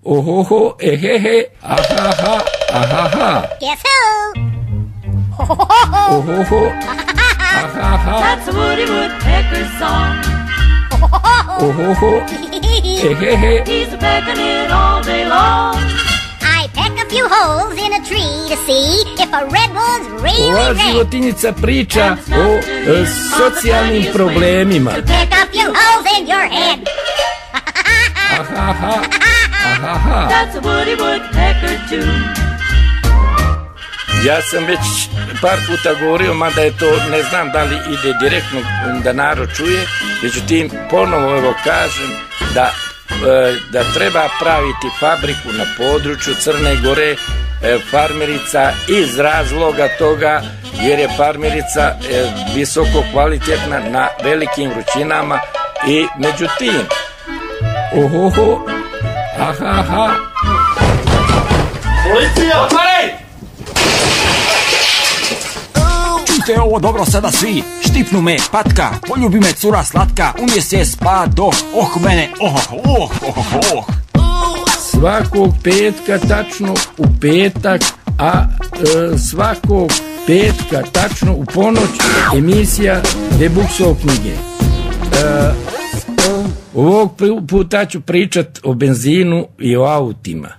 Ohoho, ehehe, ahaha, ahaha. Guess who? Ohoho, ahaha. That's a Woody Woodpecker's song. Ohoho, ehehe. He's a pecking it all day long. I peck a few holes in a tree to see if a redwood's really Ova red. životinjica priča o socijalnim problemima. To peck a few holes in your head. Ahaha, ahaha. That's a Woody Woodpecker too. Ja sam već par puta govorio, mada je to, ne znam da li ide direktno da narod čuje, međutim, ponovo evo kažem da treba praviti fabriku na području Crne Gore, farmerica iz razloga toga, jer je farmerica visoko kvalitetna na velikim vrućinama i međutim, ohoho, ahaha. Policija! Otvaraj! Čujte ovo dobro sada svi, štipnu me patka, poljubi me cura slatka, umjese spado, mene, Svakog petka tačno u petak, a svakog petka tačno u ponoć emisija Debuksov knjige. Ovog puta ću pričat o benzinu i o autima.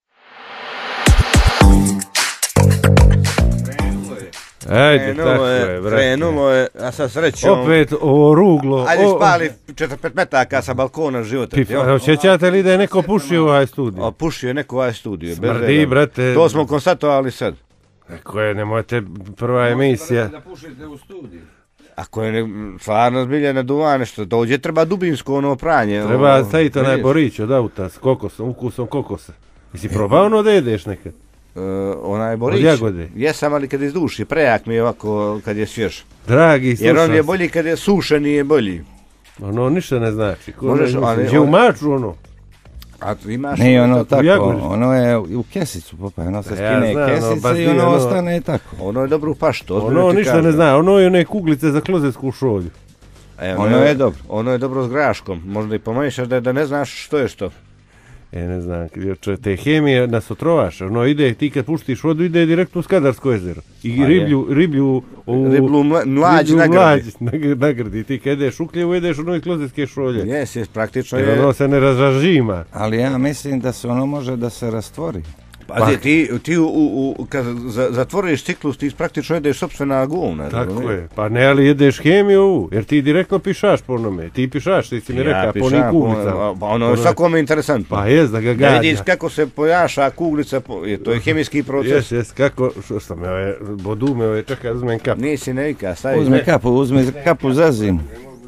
Ajde, tako je, brate. Krenulo je, a sad srećom... Opet ovo ruglo. Ajde spali 4-5 metaka sa balkona života. Osjećate li da je neko pušio ovaj studio? Pušio je neko ovaj studio. Smrdi, brate. To smo konstatovali sad. Ako je, nemojte, prva emisija. Da pušite u studiju. Ako je stvarno zbilja naduva nešto, dođe treba dubinsko ono pranje. Treba staviti onaj borić od auta s kokosom, ukusom kokosa. Jesi probao ono da jedeš nekad? Onaj borić? Od jagode? Jesam, ali kad izduši, prejak mi je ovako kad je svjež. Dragi, slušam. Jer on je bolji kad je sušen i je bolji. Ono ništa ne znači. Možeš, je u maču ono. A imaš... Ne, ono tako, jagodi. ono je u kesicu popaj, ono se Ja skine znam, kesice i ono ostane tako. Ono je dobro u paštu. Ono ništa ne zna, ono je one kuglice za klozetsku šolju. Ono je dobro. Ono je dobro s graškom, možda i pomiješaš da ne znaš što je što. Ne znam, te hemije nas otrovaš, ono ide, ti kad puštiš vodu ide direktno u Skadarsko jezero. I riblju mlađ nagradi. Ti kad ideš ukljevu, ideš u nove klozetske šolje. Jes, praktično jer je... ono se ne razražima. Ali ja mislim da se ono može da se rastvori. Pazi, ti kad zatvoriš ciklus, ti praktično jedeš sopstvena govna. Tako je, pa ne, ali jedeš hemiju, jer ti direktno pišaš po onome. Ti pišaš, ti si mi rekao, po onim kuglicama. Pa ono je svakome interesantno. Pa jes, da ga gađa. Da vidiš kako se pojaša kuglica, to je hemijski proces. Jes, kako, što me ove, bodu me ove, čekaj, uzmem kapu. Nisi nevika, stavi. Uzme kapu za zimu.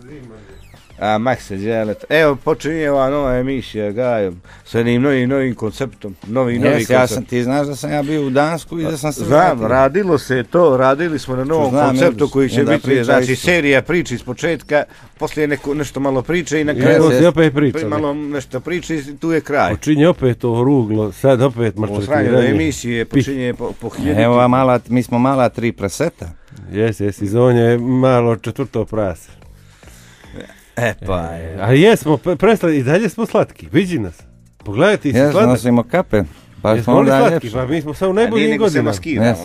A Makse djelet. Evo počinje ova nova emisija Gajo sa jednim novim konceptom. Novi koncept. Ti znaš da sam ja bio u Dansku i da sam se Znam, radili smo na novom konceptu koji će biti, znači serija priči iz početka, poslije nešto malo priče i na kraju malo nešto priče i tu je kraj. Počinje opet to ruglo, sad opet maltretiranje. Emisije počinje po hiljaditi. Evo, mi smo mala 3 preseta. Jes, iz on je malo 4. prase. A jesmo, prestali, i dalje smo slatki, vidi nas. Pogledaj, ti si sladak. Jesmo, nosimo kape. Jesmo li slatki, pa mi smo sad u najboljim godinama.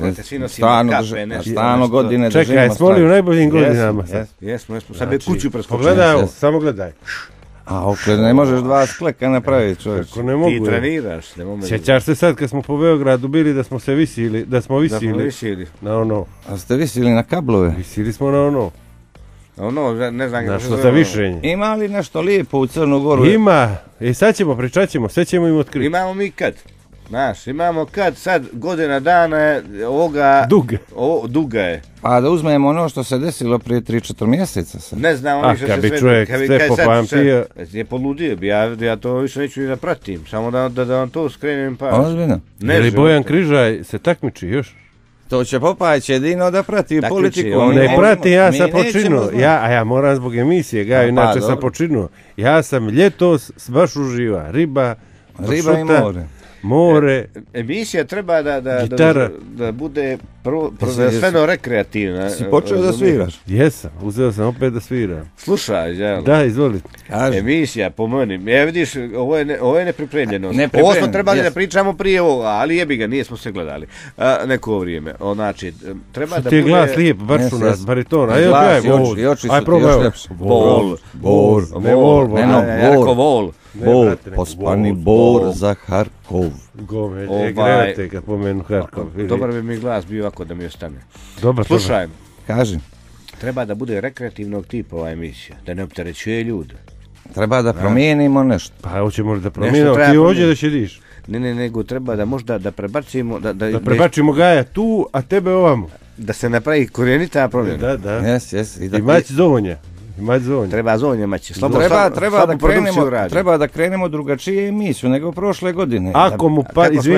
Stvarno godine držimo. Čekaj, smo li u najboljim godinama sad? Jesmo, sad je kuću preskočili. Pogledaj ovo, samo gledaj. A ne možeš 2 skleka napraviti, čovječ. Ti treniraš. Sjećaš se sad kad smo po Beogradu bili da smo visili na ono. A ste visili na kablove? Visili smo na ono. Ono, ne znam kako se zavišenje. Ima li nešto lijepo u Crnu Goru? Ima. Sad ćemo, pričat ćemo, sve ćemo im otkriti. Imamo mi kad. Znaš, imamo kad sad godina dana ovoga... Duga je. Pa da uzmemo ono što se desilo prije 3-4 mjeseca sad. Ne znam, oni što se sve... Kad bi čovjek sve popamtio... Je poludio bi, ja to više neću ni da pratim, samo da vam to skrenem pa... Ozbiljno. Ili Bojan Križaj se takmiči još? To će Popajć jedino da prati politiku. Ne prati, ja sam počinuo. Ja moram zbog emisije, inače sam počinuo. Ja sam ljetos baš uživa. Riba i more. More. Emisija treba da bude prvenstveno rekreativna. Si počeo da sviraš? Jesam, uzeo sam opet da sviram. Slušaj, Đelo. Da, izvolite. Emisija, po meni. Vidiš, ovo je nepripremljenost. Ovo smo trebali da pričamo prije ovoga, ali jebi ga, nismo se gledali. Neko vrijeme. Znači, treba da bude... Ti je glas lijep, baš u nas, bariton. Ajde, probaj. Vol. Ne vol. Vol. Bor, pospani Bor za Harkov. Gome, gledate kad pomenu Harkov. Dobar bi mi glas bio ovako da mi ostane. Dobar. Slušaj. Kaži. Treba da bude rekreativnog tipa ova emisija, da ne opterećuje ljude. Treba da promijenimo nešto. Pa hoćemo da promijenimo, ti hoće da šediš. Ne, nego treba da možda da prebacimo... Da prebacimo Gaja tu, a tebe ovamo. Da se napravi korijenita promjena. Da. Jes. I mać zonja. Treba zonja maći. Treba da krenemo drugačije emisiju nego prošle godine. Ako mu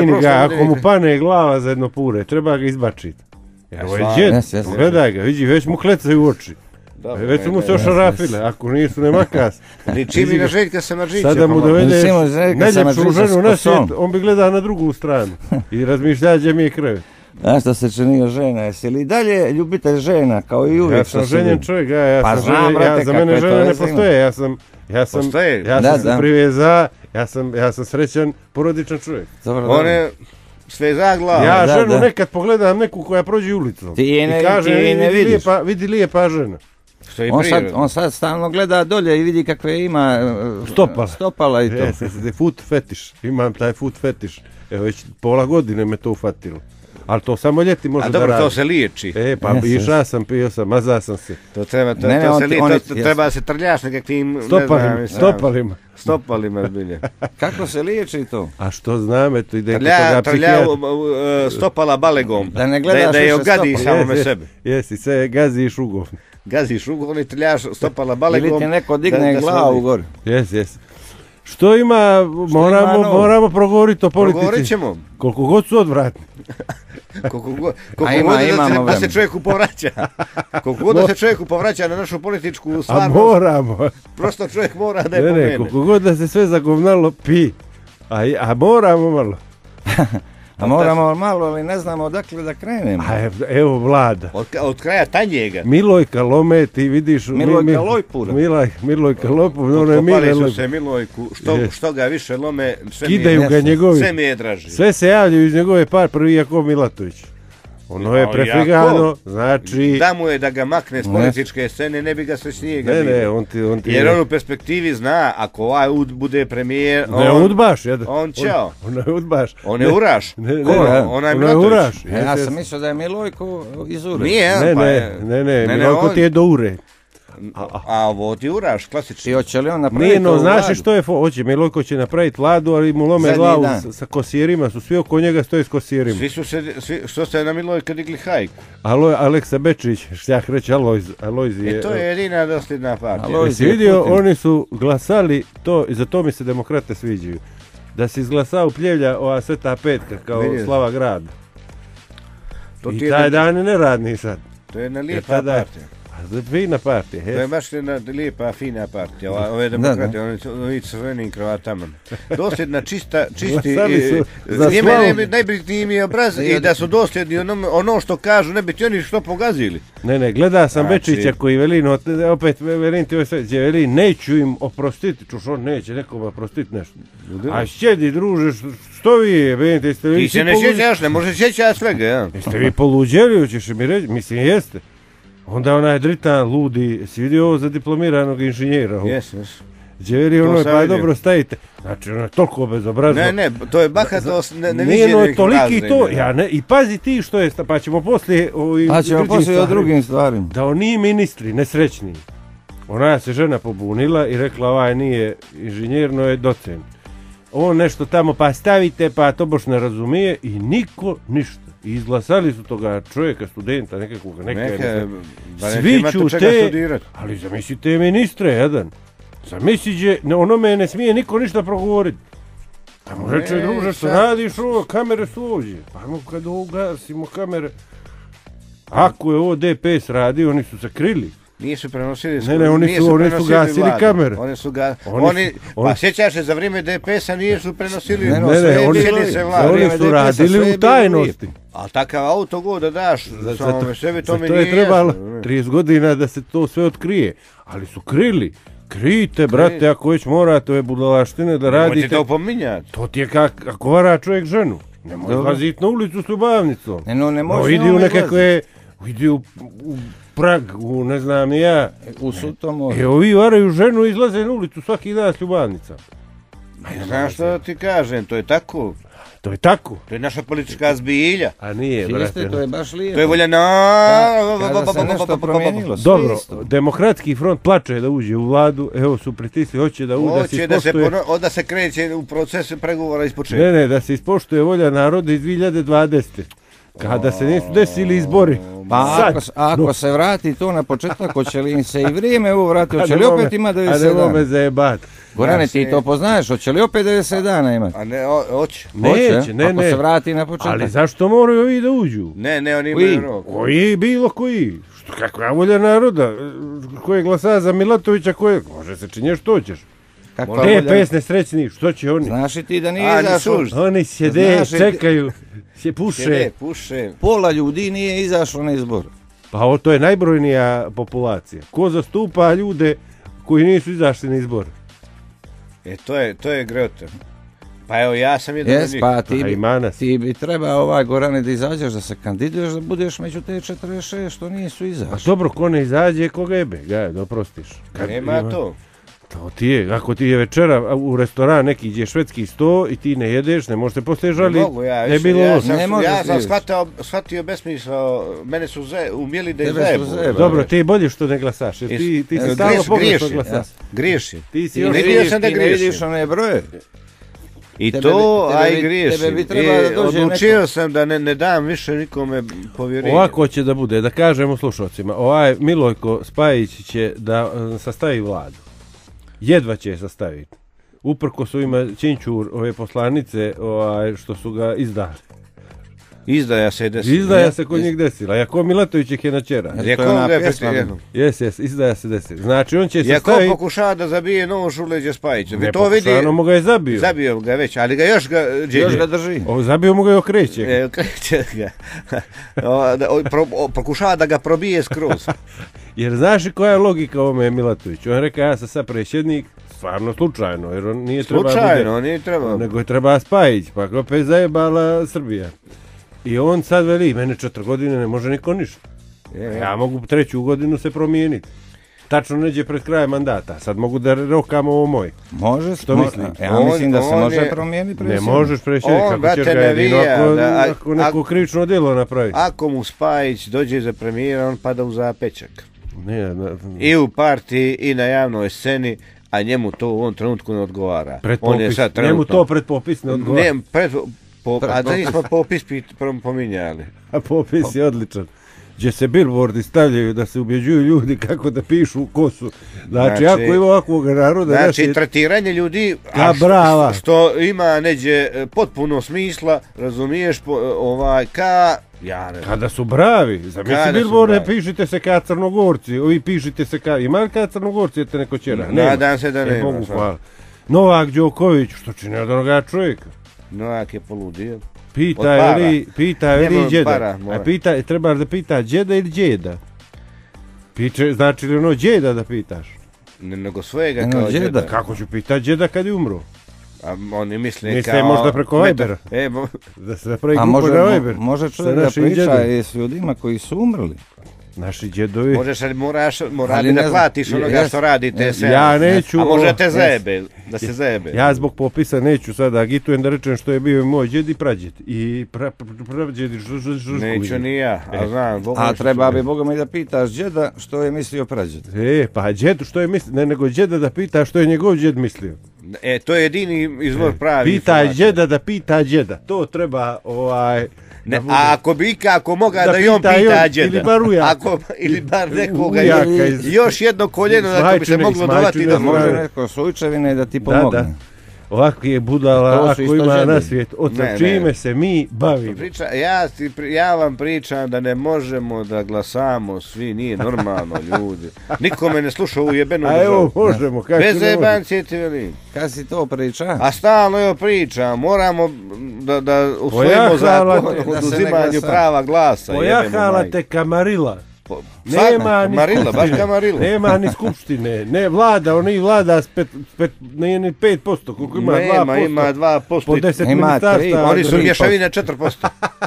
pane glava za jedno pure, treba ga izbačiti. Evo je djed, gledaj ga, vidi, već mu klecaju u oči. Već su mu se ošarafile, ako nisu nema kas. Liči mi na Željka Samadžića. Sada mu dovedeš najljepšu ženu na svijet, on bi gledao na drugu stranu i razmišlja gdje mi je krevet. Znaš što se činio žena, jesi li dalje ljubitelj žena, kao i uvijek? Ja sam ženjen čovjek, za mene žena ne postoje, ja sam priveza, ja sam srećan porodičan čovjek. On je sveza glava. Ja ženu nekad pogledam neku koja prođe ulicom i kaže, vidi lijepa žena. On sad stalno gleda dolje i vidi kakve ima stopala i to. Foot fetiš, imam taj foot fetiš, evo već pola godine me to ufatilo. Ali to samo ljeti može da radi. A dobro, to se liječi. Pa išao sam, pio sam, mazao sam se. To treba da se trljaš nekakvim... Stopalima zbilje. Kako se liječi to? A što znam, eto ide kod toga psihijatra. Stopala balegom. Da ne gledaš da je ogadi samome sebe. Jesi, sve gaziš ugov. Gaziš ugov i trljaš stopala balegom. Ili ti neko digne glavu gore. Jes. Što ima, moramo progovoriti o politici. Progovorit ćemo. Koliko god su odvratni. Koliko god da se čovjeku povraća. Koliko god da se čovjeku povraća na našu političku stvarnost. A moramo. Prosto čovjek mora da je pomene. Koliko god da se sve zagovnalo, pi. A moramo malo. A moramo malo, ali ne znamo odakle da krenemo. Evo Vlada. Od kraja tanjega. Milojka Lome, ti vidiš... Milojka Lojpura. Milojka Lojpura. Kopali su se Milojku, što ga više lome, sve mi je draži. Sve se javljaju iz njegove par prvi Jakov Milatović. Ono je prefigano, znači... Da mu je da ga makne s političke scene, ne bi ga sve s njega bilo. Ne, on ti... Jer on u perspektivi zna, ako ovaj bude premijer, on... Ne udbaš, on ćao. On ne udbaš. On je uraš. Onaj Milatović. Ja sam mislio da je Milojko iz Ure. Nije, ne, Milojko ti je do Ure. A ovo ti uraš, klasični. I hoće li on napraviti vladu? Znaš što je hoće, Milojko će napraviti vladu, ali mu lome glavu sa kosirima, su svi oko njega stoji s kosirima. Što ste na Milojka digli hajku? Aleksa Bečić, štjah reći Alojz je... To je jedina dosljedna partija. Jesi vidio, oni su glasali to, i za to mi se demokrate sviđaju, da se izglasao Pljevlja ova Sveta Petka kao Slava grad. I taj dan je neradni sad. To je jedna lijepa partija. Fina partija. To je baš jedna lijepa, fina partija. Ove demokrate, oni crvenim kravatama. Dosljedna, čisti... Njima najbitniji mi je obraz i da su dosljedni ono što kažu, ne bi ti oni što pogazili. Ne, gleda sam Bečića koji veli, opet velim ti veli, neću im oprostiti, čuš on neće nekom oprostiti nešto. A sjedi, druže, što vi je? Ti se ne sjećaš, ne može sjećati svega, ja. Jeste vi poluđeli, hoćeš mi reći? Mislim, jeste. Onda onaj dritan, ludi, si vidio ovo za diplomiranog inženjera? Jes. Gdje veli ono, pa dobro stavite. Znači, ono je toliko bezobrazno. Ne, to je bahatost neviđenih razreda. I pazi ti što je, pa ćemo poslije o drugim stvarima. Da oni ministri, nesrećni. Ona se žena pobunila i rekla, ovaj nije inženjer, no je docent. On nešto tamo, pa stavite, pa to baš ne razumije i niko ništa. I izglasali su toga čovjeka, studenta, nekakvog, svi ću te, ali zamislite ministre, jedan. Zamislite, onome ne smije niko ništa progovoriti. Pa mu reče, druže, što radiš ovo, kamere su ovdje. Pa kad ugasimo kamere, ako je ovo DPS radi, oni su se krili. Nisu prenosili. Ne, oni su gasili kamere. Pa sjećaš se, za vrijeme DPS-a nisu prenosili. Oni su radili u tajnosti. Ali takav autogol da daš samome sebi, to mi nije jasno. To je trebalo 30 godina da se to sve otkrije. Ali su krili. Krijte, brate, ako već morate ove budalaštine da radite. Nemojte to pominjati. To ti je kako vara čovjek ženu. Nemoj izlaziti na ulicu s ljubavnicom. Ne može. Idi u nekakve, idi u Prag, u ne znam ni ja. U Sutomoru. Ovi varaju ženu i izlaze na ulicu svaki dan s ljubavnica. Znaš što ti kažem, to je tako. To je tako. To je naša politička zbilja. A nije, brate. To je baš lijepo. To je volja Kada se nešto promijenilo. Dobro, Demokratski front plače da uđe u vladu, evo su pritisli, hoće da ispoštuje. Da se kreće u procesu pregovora ispočetka. Ne, da se ispoštuje volja naroda iz 2020. Kada se nisu desili izbori. Pa ako se vrati to na početak, hoće li im se i vrijeme ovo vrati, hoće li opet ima 90 dana? A nemoj me zajebat. Gorane, ti to poznaješ, hoće li opet 90 dana imati? A ne, hoće. Neće, ne. Ako se vrati na početak. Ali zašto moraju ovi da uđu? Ne, oni imaju rok. Koji, bilo koji. Kakva volja naroda? Koji glasa za Milatovića, može se činješ što ćeš. DPS nesrećni, što će oni? Znaš i ti da nije izašao? Oni sjede, čekaju, se puše. Pola ljudi nije izašlo na izbor. Pa to je najbrojnija populacija. Ko zastupa ljude koji nisu izašli na izbor? To je grote. Pa evo, ja sam jedan od njih. Pa ti bi trebao Gorane da izađeš, da se kandiduješ, da budeš među te 46 što nisu izašli. A dobro, ko ne izađe, koga jebe, da oprostiš. Nema to. To ti je, ako ti je večera u restoran neki gdje je švedski sto i ti ne jedeš, ne možete poslije žaliti. Ne mogu, ja sam shvatio besmisao, mene su umjeli da je zajebu. Dobro, ti bolje što ne glasaš, jer ti si stalno pogrešno glasaš. Griješim. Ti ne vidiš one broje. I to, griješim. Odlučio sam da ne dam više nikome povjerenje. Ovako će da bude, da kažemo slušalcima, Milojko Spajić će da sastavi vladu. Jedva će je sastaviti. Uprko su ima Činčur, ove poslanice, što su ga izdali. Izdaja se desila. Izdaja se kod njih desila. Jako Milatović je načera. Jes, izdaja se desila. Znači on će se staviti... Jako pokušava da zabije nož u leđe Spajića. Ne pokušava, ono mu ga je zabio. Zabio ga već, ali ga još ga drži. Zabio mu ga i okreće. Okreće ga. Pokušava da ga probije skroz. Jer znaš koja je logika ovome Milatoviću? On rekao, ja sam sad predsjednik, stvarno slučajno, jer on nije treba... Slučajno, nije treba. Nego je treba Spajić, pa ga opet zajebala Srbija. I on sad veli, mene 4 godine ne može niko ništa. Ja mogu 3. godinu se promijeniti. Tačno neđe pred krajem mandata. Sad mogu da rokam ovo moj. Može, što misliš? Ja mislim da se može promijeniti predsjednik. Ne možeš predsjednik, kako ćeš ga jedino ako neko krivično djelo napravi. Ako mu Spajić dođe za premijera, on pada u zapećak. I u partiji i na javnoj sceni, a njemu to u ovom trenutku ne odgovara. Njemu to pred popis ne odgovara. A da nismo popis pominjali. A popis je odličan. Gdje se billboardi stavljaju da se ubjeđuju ljudi kako da pišu ko su. Znači ako ima ovakvog naroda... Znači, tretiranje ljudi, što ima neđe potpuno smisla, razumiješ, kada su bravi. Zamisli billboarde, pišite se ka Crnogorci, ovi pišite se ka... Ima li ka Crnogorci, jete neko čera? Nadam se da nema. Novak Đoković, što čine od onoga čovjeka? Novak je poludio. Pita li djeda? Treba da pita djeda ili djeda? Znači li ono djeda da pitaš? Nego svojega kao djeda. Kako ću pitati djeda kad je umro? A oni misle možda preko Vibera. Da se pravi grupa na Viber. Može čovjek da priča i s ljudima koji su umrli. Naši djedovi... Moraš da platiš onoga što radite sve. Ja neću... A možete da se zajebe. Ja zbog popisa neću sada agitujem da rečem što je bio moj djed i prađed. I prađed i Žužković. Neću ni ja, a znam. A treba bi Boga mi da pitaš djeda što je mislio prađed. Pa djed što je mislio, ne nego djeda da pita što je njegov djed mislio. To je jedini izvor pravi. Pita djeda da pita djeda. To treba a ako moga da i on pita djeda. Ili bar nekoga. Još jedno koljeno da bi se moglo dovati da može neko slučajevine da ti pomogne. ovakvih budala, ako ima na svijet, čime se mi bavimo. Ja vam pričam da ne možemo da glasamo svi, nije normalno, ljudi. Nikome ne sluša u jebenu državu. A evo, možemo, kako bez jebancije ti velim. Kad si to priča? A stalno evo pričam, moramo da usvojimo zakon o oduzimanju prava glasa. Pojahala te kamarila. Nema ni skupštine, ne vlada, on i vlada nije ni 5%, koliko ima 2%. Ima 2%. Po 10 ministarstva. Oni su mješavine 4%.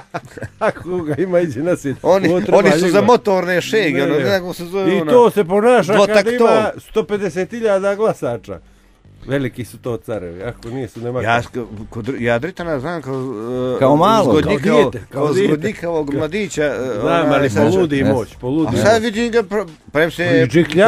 Ako ga ima iđe na svijet. Oni su za motorne šege, i to se ponaša kada ima 150.000 glasača. Veliki su to carevi, ako nisu nema. Ja Dritana znam kao malo, kao zgodnikavog mladića. Znam, ali poludi moć, poludi. A sad vidim ga, prem se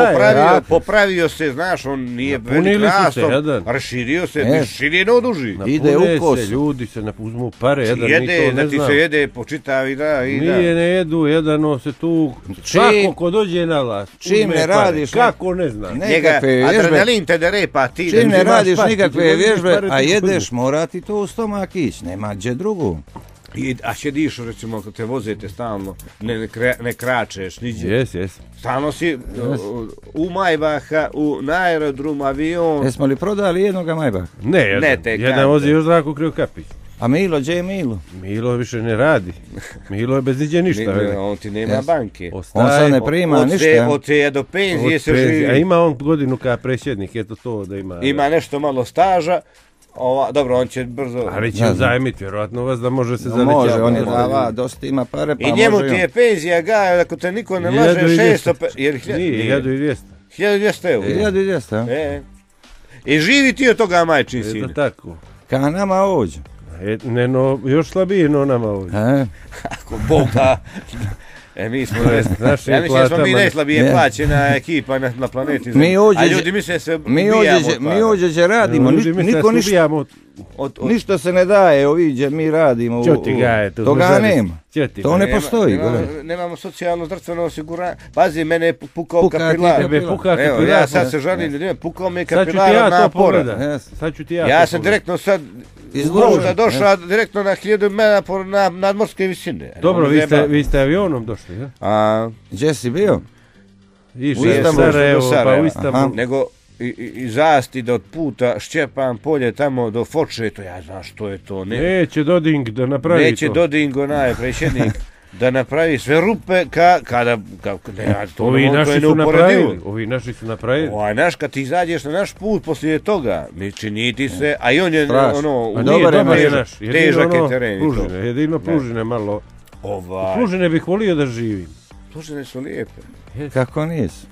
popravio se, znaš, on nije velik rastom, raširio se, širino duži. Ide u kos. Ljudi se uzmu pare, jedan mi to ne znam. Da ti se jede, počitavi, da. Nije, ne jedu, jedano se tu, kako ko dođe na vlast, čim ne radiš, kako ne znam. Njega adrenalin te dere, pa ti ne radiš nikakve vježbe, a jedeš, mora ti to u stomak ići, nema gdje drugu. A sjediš, recimo, kad te vozite stalno, ne kračeš, niđe. Jes. Stalno si u Majbaha, na aerodrom, avion. Jesmo li prodali jednoga Majbaha? Ne, jedan vozi još Zdravko Krivokapić. A Milo, gdje je Milo? Milo više ne radi. Milo je bez niđe ništa. On ti nema banke. On sad ne prima ništa. Od te do penzije se živi. A ima on godinu kao predsjednik, eto to da ima. Ima nešto malo staža. Dobro, on će brzo. Ali će zajmiti, vjerojatno vas da može se zavećati. Može, on je dava, dosta ima pare, pa može. I njemu ti je penzija gaja, ako te niko ne laže, 600... Nije, 1200. 1200 eura. 1200, I živi ti od toga majčin sine. Eto tako. Ka nama ovdje. Ne, no, još slabije no nama ovdje. Ako Bog da... mi smo, ja mislim da smo mi najslabije plaćena ekipa na planeti. A ljudi misle se ubijamo. Mi ovdje radimo, niko ništa se ne daje, ovdje mi radimo. Toga nema. To ne postoji. Nemamo socijalno zdravstveno osiguranje. Pazi, mene je pukao kapilar. Evo, ja sad se žalim, pukao mi je kapilar na pora. Ja sam direktno sad došao direktno na 1000 metara na nadmorske visine. Dobro, vi ste avionom došli, ja? Gdje si bio? U Sarajevo, pa u Istanbul. Nego iz Asti do puta Šćepan polje tamo do Foče, to ja znam što je to. Neće Doding da napravi to. Neće Doding, onaj predsjednik, da napravi sve rupe kada... Ovi naši su napravili. Ovi naši su napravili. Naš, kad ti izađeš na naš put poslije toga, mi čini ti se, a i on je težak je teren. Jedino Plužine malo. Plužine bih volio da živim. Plužine su lijepe. Kako nisu?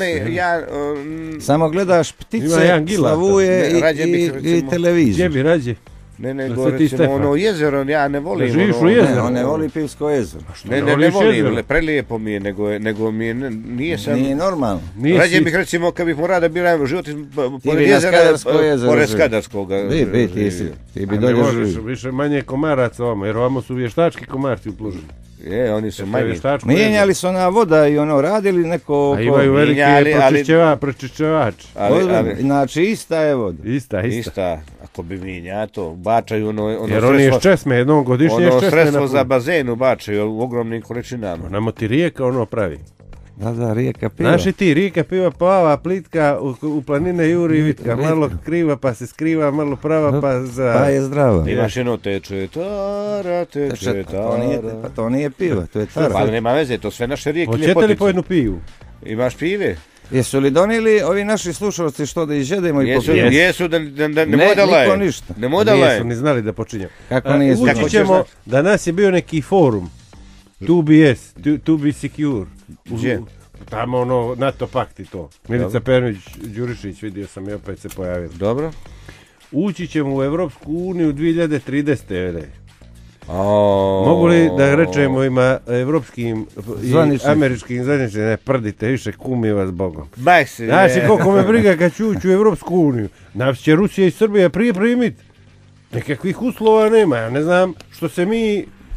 Samo gledaš ptice, slavuje i televiziju. Gdje bi rađe? Nego recimo ono jezero, ja ne volim. Živiš u jezeru? On ne voli Pivsko jezero. Ne volim, prelijepo mi je, nego mi je, nije normalno. Rađe bih recimo, kad bih morao da biram život pored jezera, pored Skadarskoga. Ti bi dolje živio. Više manje komaraca ovamo, jer ovamo su vještački komarci u Plužini. Oni su manji. Mijenjali su ona voda i radili neko... A imaju velike pročišćevač. Znači ista je voda. Ista. Ako bi mijenja to, bačaju jer oni je ščesme, jednom godišnje ščesme. Sredstvo za bazenu bačaju u ogromnim količinama. Namo ti rijeka pravi. Da, rijeka piva. Znaš i ti, rijeka piva plava, plitka, u planine juri vitka, malo kriva pa se skriva, malo prava pa za... Pa je zdrava. Imaš jedno teče tara. Pa to nije piva, to je tara. Pa nema veze, to sve naše rijeke ljepotice. Hoćete li po jednu pivu? Imaš pive? Jesu li donijeli ovi naši slušalci što da izjedemo i popijemo? Jesu, da ne modalaje. Niko ništa. Ne modalaje. Nisu ni znali da počinjemo. Kako nije znali? Učit ćemo da nas je bio neki forum. To be secure. Gdje? Tamo NATO pakt i to. Milica Pernić, Đurišić, vidio sam i opet se pojavio. Dobro. Ući ćemo u Evropsku uniju 2030. Mogu li da rečemo ima evropskim i američkim zvaničnim, ne prdite više, kumi vas Bogom. Znači koliko me briga kad ću ući u Evropsku uniju. Nas će Rusija i Srbija prije primiti. Nekakvih uslova nema, ja ne znam što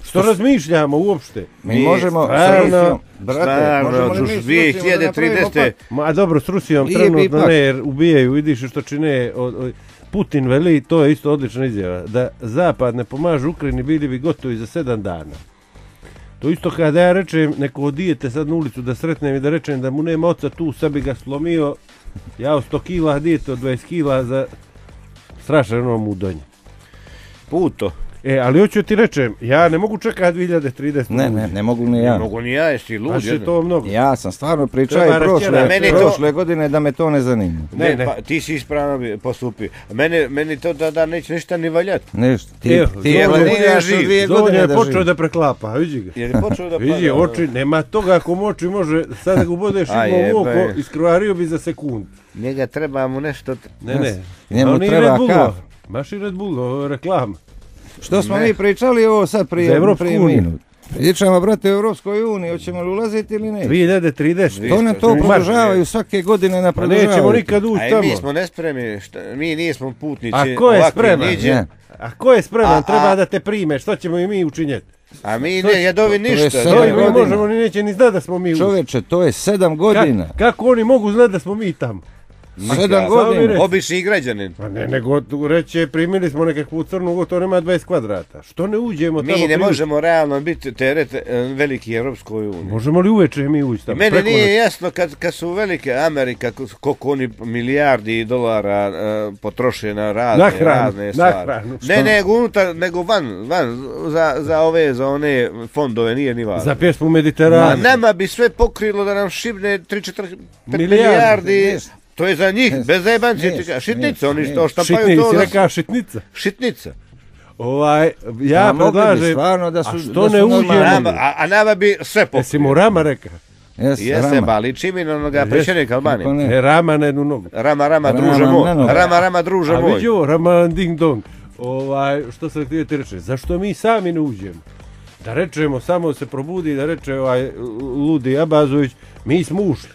Što razmišljamo uopšte? Mi možemo s Rusijom, brate, možemo li mi s Rusijom da napravimo pak? Ma dobro, s Rusijom trenutno ne, jer ubijaju, vidiš što čine. Putin veli, to je isto odlična izjava, da Zapad ne pomaže Ukrajini, bili bi gotovi za 7 dana. To isto kada ja rečem, neko odijete sad na ulicu da sretnem i da rečem da mu nema oca tu, sad bi ga slomio, ja od 100 kila, dijete od 20 kila za strašan onom u donje. Puto. Ali hoću ti rečem, ja ne mogu čekati 2030. Ne mogu ni ja. Ne mogu ni ja, jesi lud. Ja sam stvarno pričao i prošle godine da me to ne zanima. Ne, pa ti si ispravno postupio. Meni to da neće ništa ni valjati. Ništa. Ti je planiraš 2 godine da živi. Počeo da preklapa, vidi ga. Jer je počeo da pada. Vidi, oči, nema toga ako moći može, sad da ga budeš imao u oko, iskrvario bi za sekundu. Njega treba mu nešto... Ne. Njemu treba kav. Baš i Red Bull, reklama. Što smo mi pričali ovo sad prije minut? Pričamo, brate, u Evropskoj uniji, hoćemo li ulaziti ili ne? 2030. To nam to produžavaju svake godine na produžavaju. Nećemo nikad ući tamo. Mi smo nespremni, mi nismo putnici. A ko je spreman? A ko je spreman? Treba da te prime, što ćemo i mi učinjeti? A mi ne jedovi ništa. Mi možemo, ni neće ni znati da smo mi. Čoveče, to je 7 godina. Kako oni mogu znati da smo mi tamo? 7 godina. Obični građanin. Pa ne, nego reće, primili smo nekakvu crnu, gotovo nema 20 kvadrata. Što ne uđemo tamo? Mi ne možemo realno biti teret veliki Evropskoj uniji. Možemo li uveče mi ući tamo? Mene nije jasno kad su velike Amerika, koliko oni milijardi dolara potroše na razne stvari. Ne, nego van za one fondove, nije ni važno. Za pjesmu Mediterana. Nama bi sve pokrilo da nam šibne 3-4 milijardi. To je za njih, bez zajebanci, šitnica, oni što štampaju to. Šitnica, reka šitnica. Šitnica. Ja predlažem, a što ne uđemo? A nama bi sve pokrio. Jesi mu Rama reka? Jeste, ba, liči mi na onoga prešenika Albanije. Ne, Rama na jednu nogu. Rama, druže moj. Rama, druže moj. A vidi ovo, Rama, ding dong. Što sam htio ti reći, zašto mi sami ne uđemo? Da rečemo, samo se probudi, da reče ludi Abazović, mi smo ušli.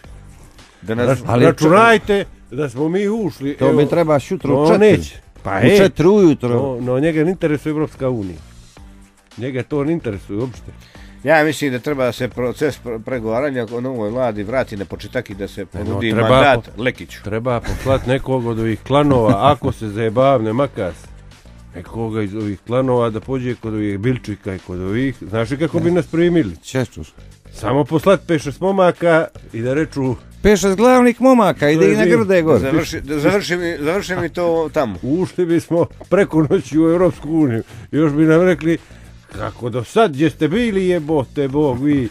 Računajte da smo mi ušli. To mi treba jutro u 4. Pa u 4 ujutro. No njega ne interesuje Evropska unija. Njega to ne interesuje uopšte. Ja mislim da treba da se proces pregovaranja o novoj vladi vrati na početak i da se ponudi mandat Lekiću. Treba poslati nekog od ovih klanova, ako se zajebavne makas. Nekoga iz ovih klanova da pođe kod ovih Bilčika i kod ovih. Znaš li kako bi nas primili? Češćuš. Samo poslati 5-6 momaka i da reču... 5-6 glavnih momaka, ide i na grde gore. Završi mi to tamo. Ušli bismo preko noći u Europsku uniju. Još bi nam rekli, kako do sad gdje ste bili jebote Bog vi.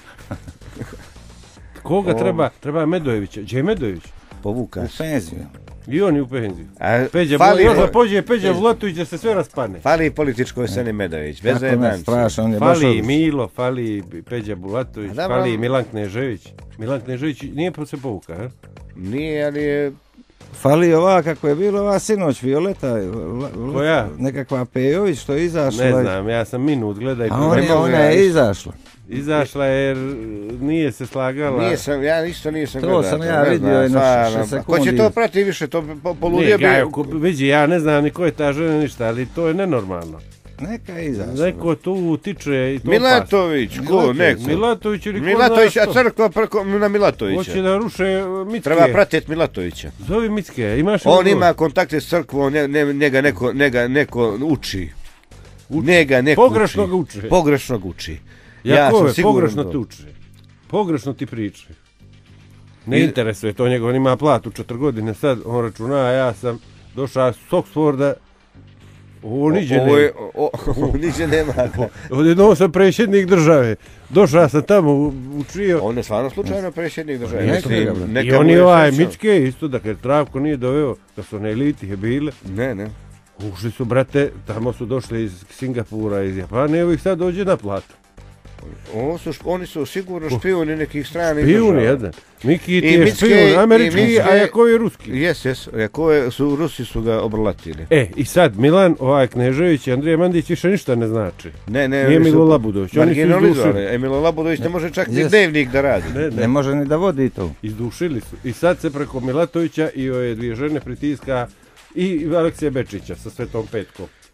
Koga treba? Treba Medojevića. Gdje je Medojević? Povuka. U penziju. I on je u penziju. Peđa Vlatović da se sve raspane. Fali političkoj sceni Medojević. Bez zajebanci. Fali Milo, fali Peđa Bulatović, fali Milan Knežević. Milan Knežević nije se povukao, he? Nije, ali je... Fali ova, kako je bilo ova sinoć, Violeta. Koja? Nekakva Pejović što je izašla. Ne znam, ja sam minut gledaj. A ona je izašla. Izašla jer nije se slagala. Ja isto nisam gledao. To sam ja vidio jedno 6 sekundi. Ko će to prati više, to poludio bi... Vidi, ja ne znam ni ko je ta žena ništa, ali to je nenormalno. Neka je izašla. Neko tu tiče i to Milatović, ko neko? Milatović ili ko Milatović, a crkva preko na Milatovića. Hoće da ruše Micke. Treba pratiti Milatovića. Zovi Micke, imaš... On ima kontakte s crkvom, njega neko uči. Njega neko uči. Pogrešno ga uči. Jakove, pogrešno ti uči. Pogrešno ti priče. Ne interesuje to njega, on ima platu 4 godine sad, on računa, ja sam došao s Oxforda. Ovo niđe nema. Odjednom sam predsjednik države. Došao sam tamo, učio. On je stvarno slučajno predsjednik države. I on je ovaj Micke isto, dakle Travko nije doveo, da su na eliti je bile. Ne. Ušli su, brate, tamo su došli iz Singapura, iz Japana, evo ih sad dođe na platu. Oni su sigurno špijuni nekih stranih država. Špijuni, jedan. Miki ti je špijun američki, a Jakov je ruski. Jes, Jakove su, Rusi su ga obrlatili. I sad, Milan, Knežević i Andrija Mandić više ništa ne znači. Ne. Nije Milo Labudović. Marginalizovali. Milo Labudović ne može čak ni dnevnik da radi. Ne može ni da vodi to. Izdušili su. I sad se preko Milatovića i ove dvije žene pritiska i Aleksija Bečića sa Svetom Petkom.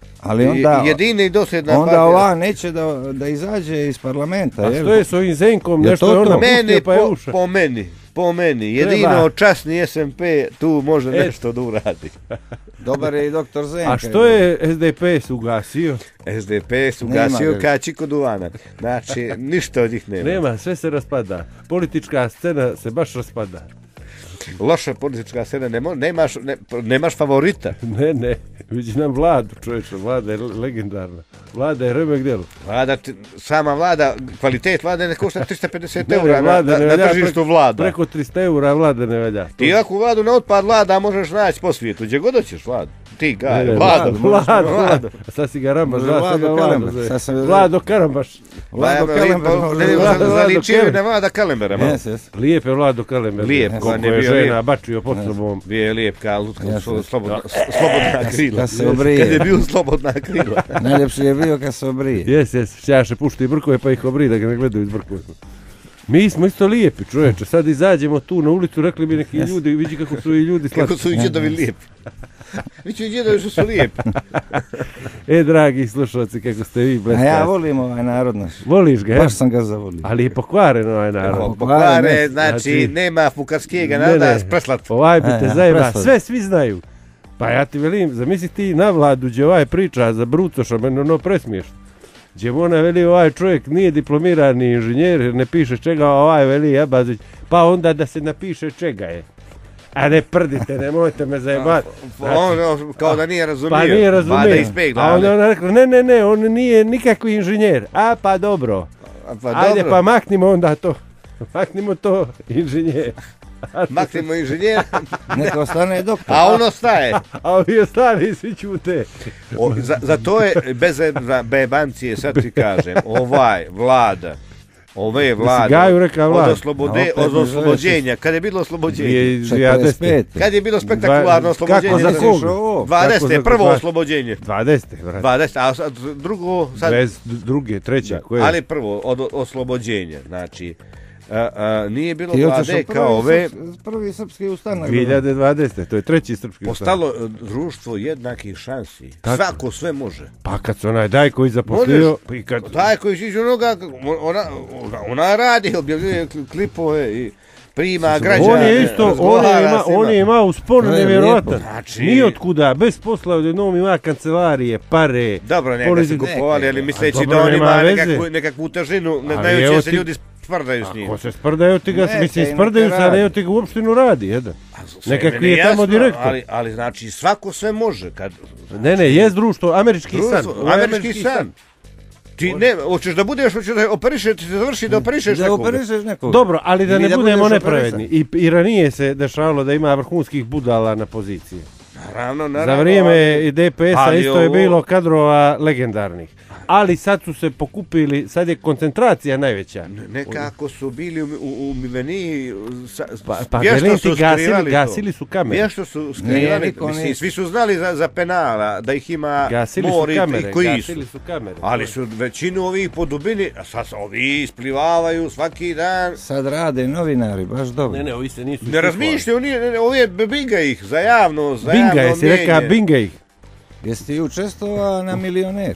Ali onda, jedini dosljedna onda partija. ova neće da izađe iz parlamenta. A što je s ovim Zenkom, nešto je ona pustio pa je uša. Po meni, jedino časni SMP tu može nešto da uradi. Dobar je i doktor Zenka. A što je SDP ugasio? SDP ugasio Kačiko Duvana. Znači, ništa od njih nema. Nema, sve se raspada. Politička scena se baš raspada. Loša politička scena, nemaš favorita. Ne, vidi nam Vladu, čovječe, Vlada je legendarna. Vlada je remek djelo. Sama Vlada, kvalitet Vlade ne košta 350 eura na tržištu Vlada. Preko 300 eura Vlada ne velja. Ti ako Vladu na otpad Vlada možeš naći po svijetu, gdje god hoćeš Vladu. Ti gaj, Vladu. Sad si ga Rambaš, Vlado Karambaš. Vlado Kalember. Zaličio na Vlada Kalembera. Lijep je Vlado Kalember. Lijep, koliko je žena bačio pod sobom. Bio je lijep kao slobodna krila. Kad je bio slobodna krila. Najljepši je bio kad se obrije. Jes, Ćaše pušta i brkove pa ih obrije da ga ne gledaju iz brkove. Mi smo isto lijepi, čovječe, sad izađemo tu na ulicu, rekli bi neki ljudi, vidi kako su i ljudi slatki. Kako su i djedovi lijepi. Vidi i djedovi što su lijepi. Dragi slušalci, kako ste vi bleskali. A ja volim ovaj narod naš. Voliš ga, baš sam ga zavolio. Ali je pokvaren ovaj narod. Pokvaren, znači nema fukarskijega naroda, preslatko. Ovaj bi te zajeba, sve svi znaju. Pa ja ti velim, zamisli ti na Vladu, gdje ovaj priča za Brucoša, meni presmiješno. Gdje ona veli ovaj čovjek nije diplomirani inženjer, ne piše čega, ovaj veli Jabazić, pa onda da se napiše čega je. A ne prdite, nemojte me zajebati. On kao da nije razumio. Pa nije razumio. A ona rekla, ne, on nije nikakvi inženjer. A pa dobro. Ajde pa maknimo onda to. Maknimo to inženjer. Maknimo inženjer. Neka ostane doktor. A on ostaje. A ovi ostali svi ćute. Za to je, bez bebancije, sad ti kažem, Vlada. Ove Vlade, od oslobođenja, kad je bilo oslobođenje? 45. Kad je bilo spektakularno oslobođenje? Kako za koga? 20. prvo oslobođenje. 20. A drugo... Bez druge, treće. Ali prvo, od oslobođenja, znači... nije bilo Vlade kao ove... Prvi srpski ustanak. 2020. To je treći srpski ustanak. Postalo društvo jednakih šansi. Svako sve može. Pa kad se onaj Dajković zaposlio... Dajković iđe onoga, ona radi, objavljuje klipove i prima građana. On je isto, on je imao uspor nevjerojatan. Nije otkuda, bez posla odjednom ima kancelarije, pare. Dobro, neka se kupovali, ali misleći da on ima nekakvu težinu, ne znajući se ljudi sprdaju s njim. Ako se sprdaju ti ga, mislim sprdaju se, a ne ti ga u opštinu radi, jedan. Nekakvi je tamo direktor. Ali znači svako sve može. Ne, jest društvo, američki san. Američki san. Ti ne, hoćeš da budeš, hoćeš da operišeš, ti se završi da operišeš nekoga. Dobro, ali da ne budemo nepravedni. I ranije se dešavalo da ima vrhunskih budala na poziciji. Naravno. Za vrijeme DPS-a isto je bilo kadrova legendarnih. Ali sad su se pokupili, sad je koncentracija najveća. Nekako su bili umiveni, vješto su gasili su kamere. Vješto su skrivali, mislim, svi su znali za penala, da ih ima mori i koji su. Ali su većinu ovih po dubini, a sad ovi isplivavaju svaki dan. Sad rade novinari, baš dobro. Ne, ovi se nisu ne razmišljaju, ovi je binga ih za javno binga je, si reka binga ih. Jesi ti učestvovao na Milioner?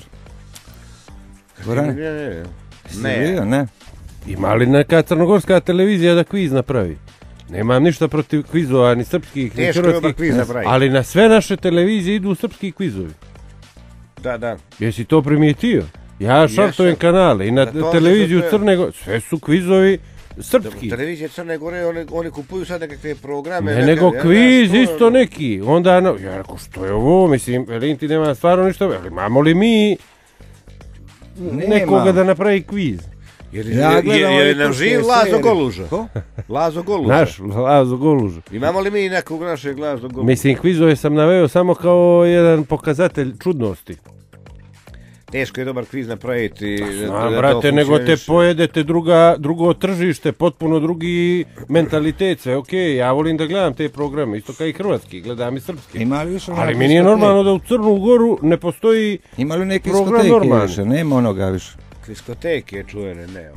Ne. Ima li neka crnogorska televizija da kviz napravi? Nemam ništa protiv kvizova, ni srpskih, ni hrvatskih, ali na sve naše televizije idu srpski kvizovi. Da. Jesi to primijetio? Ja šartujem kanale i na televiziju Crne Gore, sve su kvizovi srpski. Televizije Crne Gore, oni kupuju sad nekakve programe. Ne, nego kviz isto neki. Onda, ja rekao, što je ovo? Mislim, velim ti nema stvarno ništa, ali imamo li mi nekoga da napravi kviz? Jer nam živ Lazo Goluža. Lazo Goluža. Naš Lazo Goluža. Imamo li mi nekog našeg Lazo Goluža? Mislim, kvizove sam naveo samo kao jedan pokazatelj čudnosti. Teško je dobar kviz napraviti. Brate, nego te pojedete drugo tržište, potpuno drugi mentalitet, sve okej. Ja volim da gledam te programe, isto kao i hrvatski, gledam i srpski. Ali mi nije normalno da u Crnu Goru ne postoji program normalno. Ima li neke diskoteke više? Nema onoga više. Diskoteke čuvene, ne.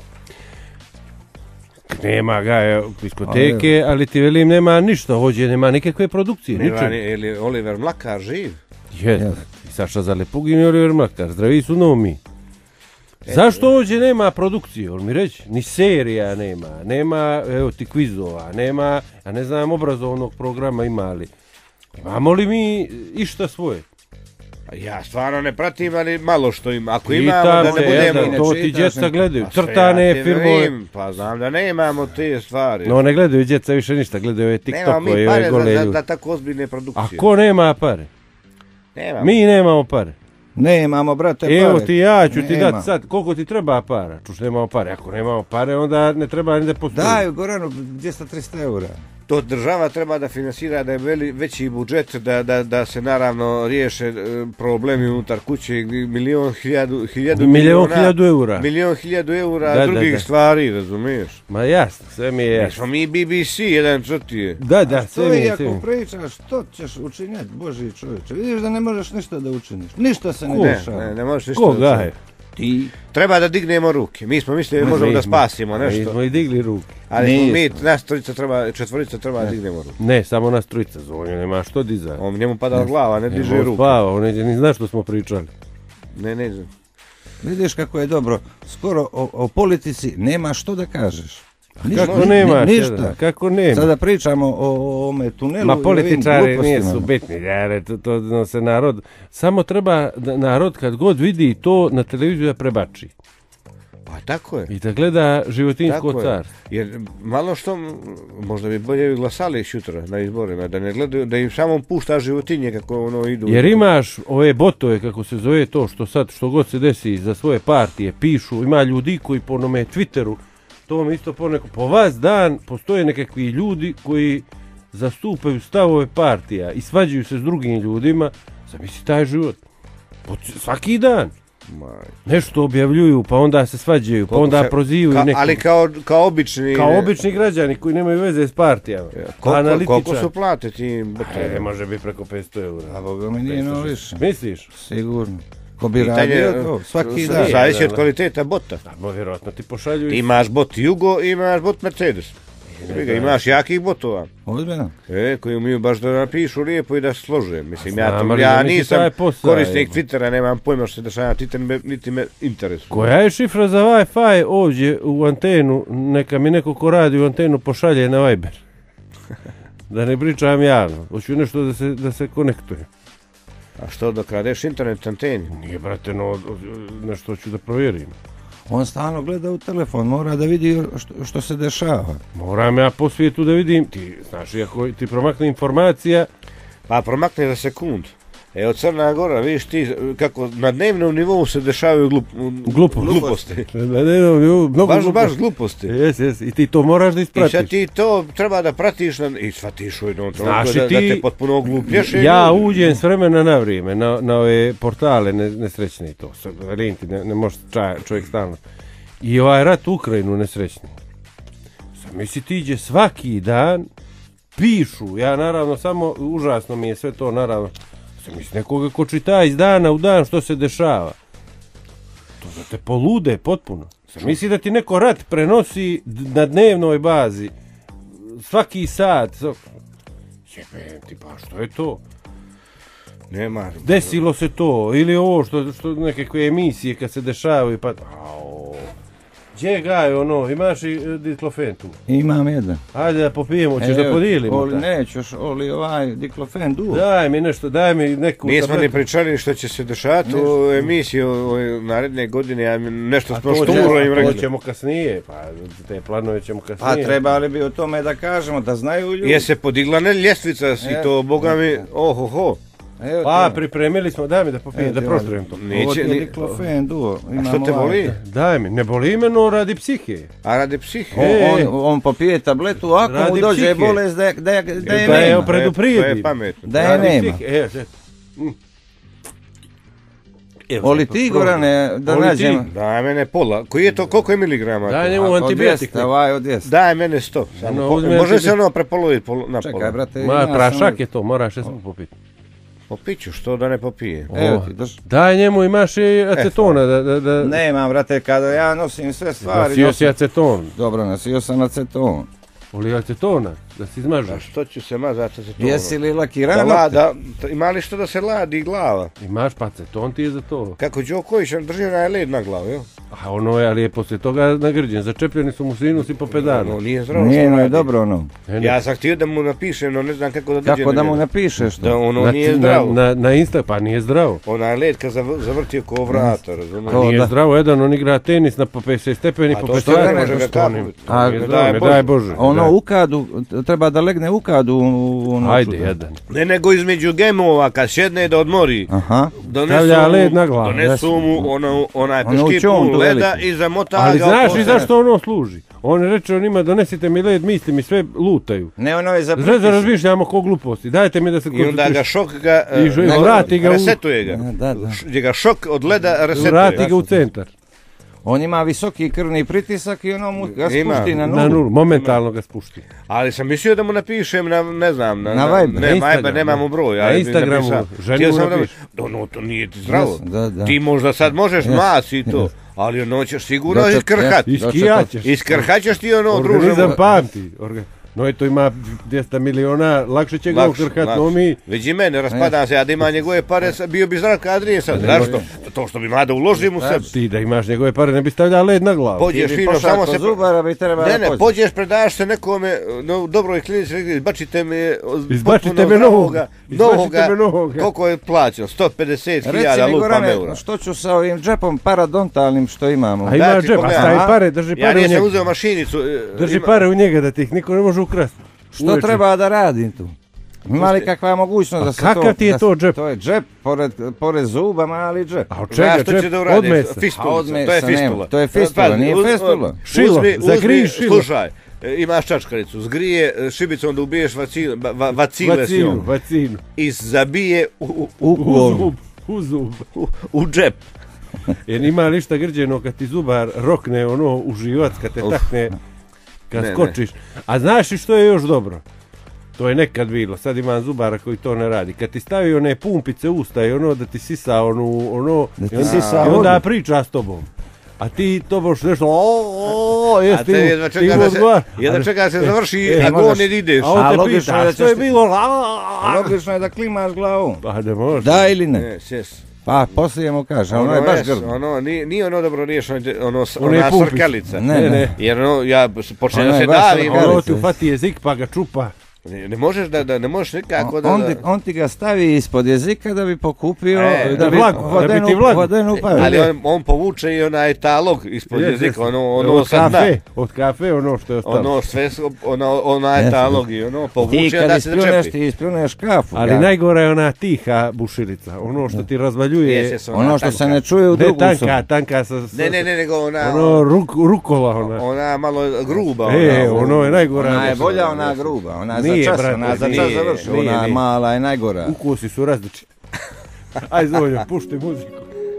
Nema ga diskoteke, ali ti velim nema ništa, hođe nema nikakve produkcije, ničeg. Je li Oliver Mlakar živ? Saša Zalepugin i Oliver Mlakar, zdravi su nomi. Zašto ovdje nema produkcije, on mi reći, ni serija nema, evo ti kvizova, nema, ja ne znam, obrazovnog programa imali. Imamo li mi išta svoje? Ja stvarno ne pratim, ali malo što ima. Ako imamo, da ne budemo... To ti djeca gledaju, crtane filmove. Pa znam da ne imamo te stvari. No ne gledaju djeca više ništa, gledaju ove TikTokove i ove gole ljudi. Da tako ozbiljne produkcije. A ko nema pare? Nemamo. Mi nemamo pare. Nemamo, brate, pare. Evo ti, ja ću ti dati sad, koliko ti treba para? Čuš, nemamo pare. Ako nemamo pare, onda ne treba ni da postoji. Daju, Goranu, 200-300 eura. To država treba da finansira, da je veći budžet, da se naravno riješe problemi unutar kuće, milion hiljadu eura drugih stvari, razumiješ? Ma jasno, sve mi je jasno. Mi smo mi BBC, jedan črtije. Da, sve mi je jasno. Ako pričaš, što ćeš učinjati, Boži čovječe? Vidiš da ne možeš ništa da učiniš. Ništa se ne dešava. Ne možeš ništa da učiniš. Treba da dignemo ruke. Mi smo mislili da možemo da spasimo nešto. Mi smo i digli ruke. Ali nas četvorica treba da dignemo ruke. Ne, samo nas trojica, Zvonju nema što diza. Njemu pada glava, ne diže ruke. On ne zna što smo pričali. Ne znam. Vidiš kako je dobro. Skoro o politici nema što da kažeš. Kako nema? Ništa. Kako nema? Sada pričamo o ovome tunelu. Ma političari nisu bitni, jer to se narod, samo treba da narod kad god vidi to na televiziju da prebači. Pa tako je. I da gleda Životinjsko carstvo. Jer malo što, možda bi bolje glasali šutra na izborima, da ne gledaju, da im samo pušta životinje kako ono idu. Jer imaš ove botove, kako se zove to, što god se desi za svoje partije, pišu, ima ljudi koji po onome Twitteru, to vam isto po vas dan postoje nekakvi ljudi koji zastupaju stavove partija i svađaju se s drugim ljudima. Zamisli taj život. Svaki dan. Nešto objavljuju, pa onda se svađaju, pa onda prozivaju neki. Ali kao obični... Kao obični građani koji nemaju veze s partijama. Koliko su plate ti? Može biti preko 500 eura. A Boga mi nije no više. Misliš? Sigurno. Ko bi radio to? Svaki dan. Zavisi od kvaliteta bota. Vjerojatno ti pošalju... Imaš bot Jugo, imaš bot Mercedes. Imaš jakih botova. Ozbiljno. Koji umiju baš da napišu lijepo i da se slože. Mislim, ja nisam korisnik Twittera, nemam pojma što se dešava na Twitteru, niti me interesuje. Koja je šifra za Wi-Fi ovdje u antenu? Neka mi neko ko radi u antenu pošalje na Viber. Da ne pričam javno. Hoću nešto da se konektuje. A što, da kradeš internet anteni? Nije, brate, nešto ću da provjerim. On stalno gleda u telefon, mora da vidi što se dešava. Moram ja po svijetu da vidim. Ti, znaš, ako ti promakne informacija... Pa promakne za sekund. Evo Crna Gora, vidiš ti kako na dnevnom nivou se dešavaju gluposti. Na dnevnom nivou mnogo gluposti. Baš gluposti. Jes. I ti to moraš da ispratiš. I sad ti to treba da pratiš i shvatiš u jednom trenutku da te potpuno ogluplješ. Ja uđem s vremena na vrijeme na ove portale nesrećne i to. Linti, ne može čovjek stalno. I ovaj rat u Ukrajinu nesrećni. Sad misli ti iđe svaki dan, pišu, ja naravno samo, užasno mi je sve to naravno. Mislim, nekoga ko čita iz dana u dan što se dešava. To da te polude potpuno. Misli da ti neko rat prenosi na dnevnoj bazi. Svaki sat. Jebem ti, pa što je to? Nema. Desilo se to. Ili ovo što nekakve emisije kad se dešavaju pa... Gdje gaj ono, imaš i diklofen tu? Imam jedan. Ajde da popijemo, ćeš da podijelimo. Nećeš, ovaj diklofen duo. Daj mi nešto, daj mi neku... Nismo ni pričali što će se dešati u emisiji naredne godine, a nešto smo šturo im rekli. To ćemo kasnije, pa te planove ćemo kasnije. Pa trebali bi o tome da kažemo, da znaju ljudi. Je se podigla ljestvica i to, boga mi, ohoho. Pa, pripremili smo, daj mi da popijem, da proštrujem to. Ovo ti je diklofen duo. A što te boli? Daj mi, ne boli me, no radi psihe. A radi psihe? On popije tabletu, ako mu dođe bolest da je nema. Da je preduprijedi. To je pametno. Da je nema. Oli ti, Gorane, da nađem. Daj mene pola. Koji je to, koliko je miligrama? Daj njemu antibiotik. Od 200. Daj mene 100. Može se ono prepoloviti na pola. Čekaj, brate. Prašak je to, moraš je samo popiti. Popiću, što da ne popije? Evo ti, drž. Daj njemu, imaš i acetona. Nemam, brate, kada ja nosim sve stvari. Nosio si aceton. Dobro, nosio sam aceton. Oli acetona? da se izmažeš. A što ću se mazati za to? Jesi li lakirano? Ima li što da se ladi glava? Imaš paceton ti je za to. Kako Đoković drži onaj led na glavu, jel? A ono je, ali je poslije toga nagrđen. Začepljeni su mu sinus i po pedanu. Ono nije zdravo. Nije, no je dobro ono. Ja sam htio da mu napišem, no ne znam kako da dođe. Kako da mu napišeš to? Da ono nije zdravo. Na Insta, pa nije zdravo. Onaj led kad zavrtio ko vrata, razumiješ? Nije zdravo, jedan on igra tenis na po 50 stepeni, po 50 može ga kapiti. Daj Bože. Ono u kadu, treba da legne u kadu u noću. Ajde, jedan. Ne nego između gemova, kad sjedne da odmori. Stavlja led na glavu. Donesu mu onaj peški pun leda i zamota ga. Ali znaš i zašto ono služi? On reče onima donesite mi led, misli mi sve lutaju. Ne, ono je za pritisak. Zre razmišljamo ko gluposti, dajte mi da se koncentriš. I onda ga šok ga, resetuje ga. Gdje ga šok od leda resetuje. Vrati ga u centar. On ima visoki krvni pritisak i ono mu ga spušti na nulu. Na nulu, momentalno ga spušti. Ali sam mislio da mu napišem na na Viber, nemamo broj. Na Instagramu, ženi mu napiš. No, to nije zdravo. Ti možda sad možeš mas i to. Ali ono ćeš sigurno iskrhat. Iskrhaćeš ti ono druženo. Organizam pamti. No to ima 200 miliona, lakše će ga ukrhat, no mi... Već i mene, raspadam se, ja da ima njegove pare, bio bi zdrav kadrije sad, zašto? To što bi mada uložim u sebi. Ti da imaš njegove pare, ne bi stavljao led na glavu. Pođeš fino, samo se... Ne, pođeš, predaš se nekome, dobroj klinici, izbačite me novoga, koliko je plaćeno, 150.000 lupam eura. Što ću sa ovim džepom paradontalnim što imamo? A ima džep, a stavi pare, drži pare u njega. Ja nisam uzeo mašinicu. Drži pare u njega da ti ih niko ne može ukrasti. Što treba da radim tu? Ima li kakva mogućnost da se to... Kakav ti je to džep? To je džep, pored zuba mali džep. A od čega džep? Od mesa. To je fistula. To je fistula, nije fistula. Šilo, zagrijiš šilo. Slušaj, imaš čačkaricu, zgrije šibicom da ubiješ vacile s njom. Vacinu. I zabije u zub. U džep. Jer ima li šta grđeno kad ti zubar rokne ono u živac, kad te takne... Kad skočiš. A znaš i što je još dobro? To je nekad bilo, sad imam zubara koji to ne radi. Kad ti stavi one pumpice usta i ono da ti sisa ono i onda priča s tobom. A ti to boš nešto a te jedva čeka se završi, a go ne ideš. A on te pita, što je bilo? Logično je da klimaš glavu. Pa ne može. Da ili ne? Yes. Pa poslije mu kaže, ono je baš grdo. Nije ono dobro riješeno, ona srkalica. Ne. Jer ja počne da se davim. Ono ti ufati jezik pa ga čupa. Ne možeš ne možeš nikako da... On ti ga stavi ispod jezika da bi pokupio... Da bi ti vodenu upavio. Ali on povuče i onaj talog ispod jezika, ono sad da. Od kafe, ono što je ostalo. Ono sve, onaj talog i ono povuče da se začepi. Ti ispljuneš kafu. Ali najgora je ona tiha bušilica, ono što ti razvaljuje. Ono što se ne čuje u drugu su. Tanka sa... Ne, nego ona... Ono rukola ona. Ona malo gruba. Ono je najgora. Ona je bolja, ona gruba. Ona za čas završi, ona mala je najgora. Ukusi su različiti. Ajde Zoljo, pušti muziku.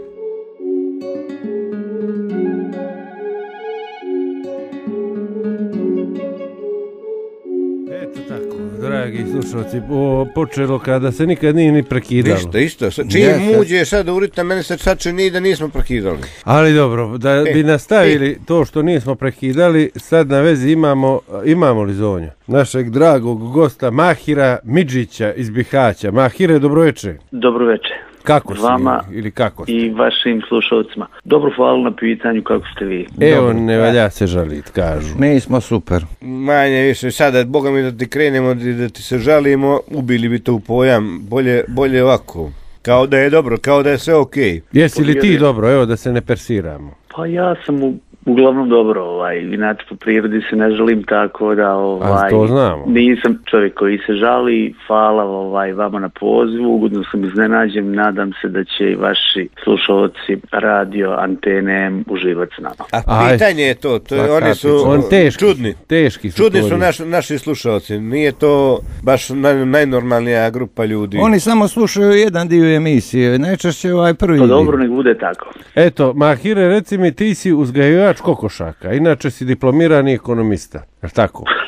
Eto tako, dragi slušalci, počelo kada se nikad nije ni prekidalo. Isto. Čim muđe sad u ritam, meni se sad čini da nismo prekidali. Ali dobro, da bi nastavili to što nismo prekidali, sad na vezi imamo li Zonja? Našeg dragog gosta Mahira Midžića iz Bihaća. Mahire, dobroveče. Dobroveče. Kako si vama ili kako ste? I vašim slušalcima. Dobro, hvala na pitanju, kako ste vi? Evo, ne valja se žalit, kažu. Mi smo super. Manje više, sada, Boga mi da ti krenemo, da ti se žalimo, ubili bi to u pojam, bolje ovako. Kao da je dobro, kao da je sve okej. Jesi li ti dobro, evo da se ne persiramo? Pa ja sam uglavnom dobro, inače po prirodi se ne žalim, tako da to znamo. Nisam čovjek koji se žali. Hvala vama na pozivu, ugodno sam iznenađen, nadam se da će i vaši slušalci radio Antene uživati s nama. A pitanje je to oni su čudni. Teški su. Čudni su naši slušalci, nije to baš najnormalnija grupa ljudi. Oni samo slušaju jedan dio emisije, najčešće prvi dio. To dobro, nek bude tako. Eto, Mahire, reci mi, ti si uzgajivač kokošaka, inače si diplomirani ekonomista, je tako?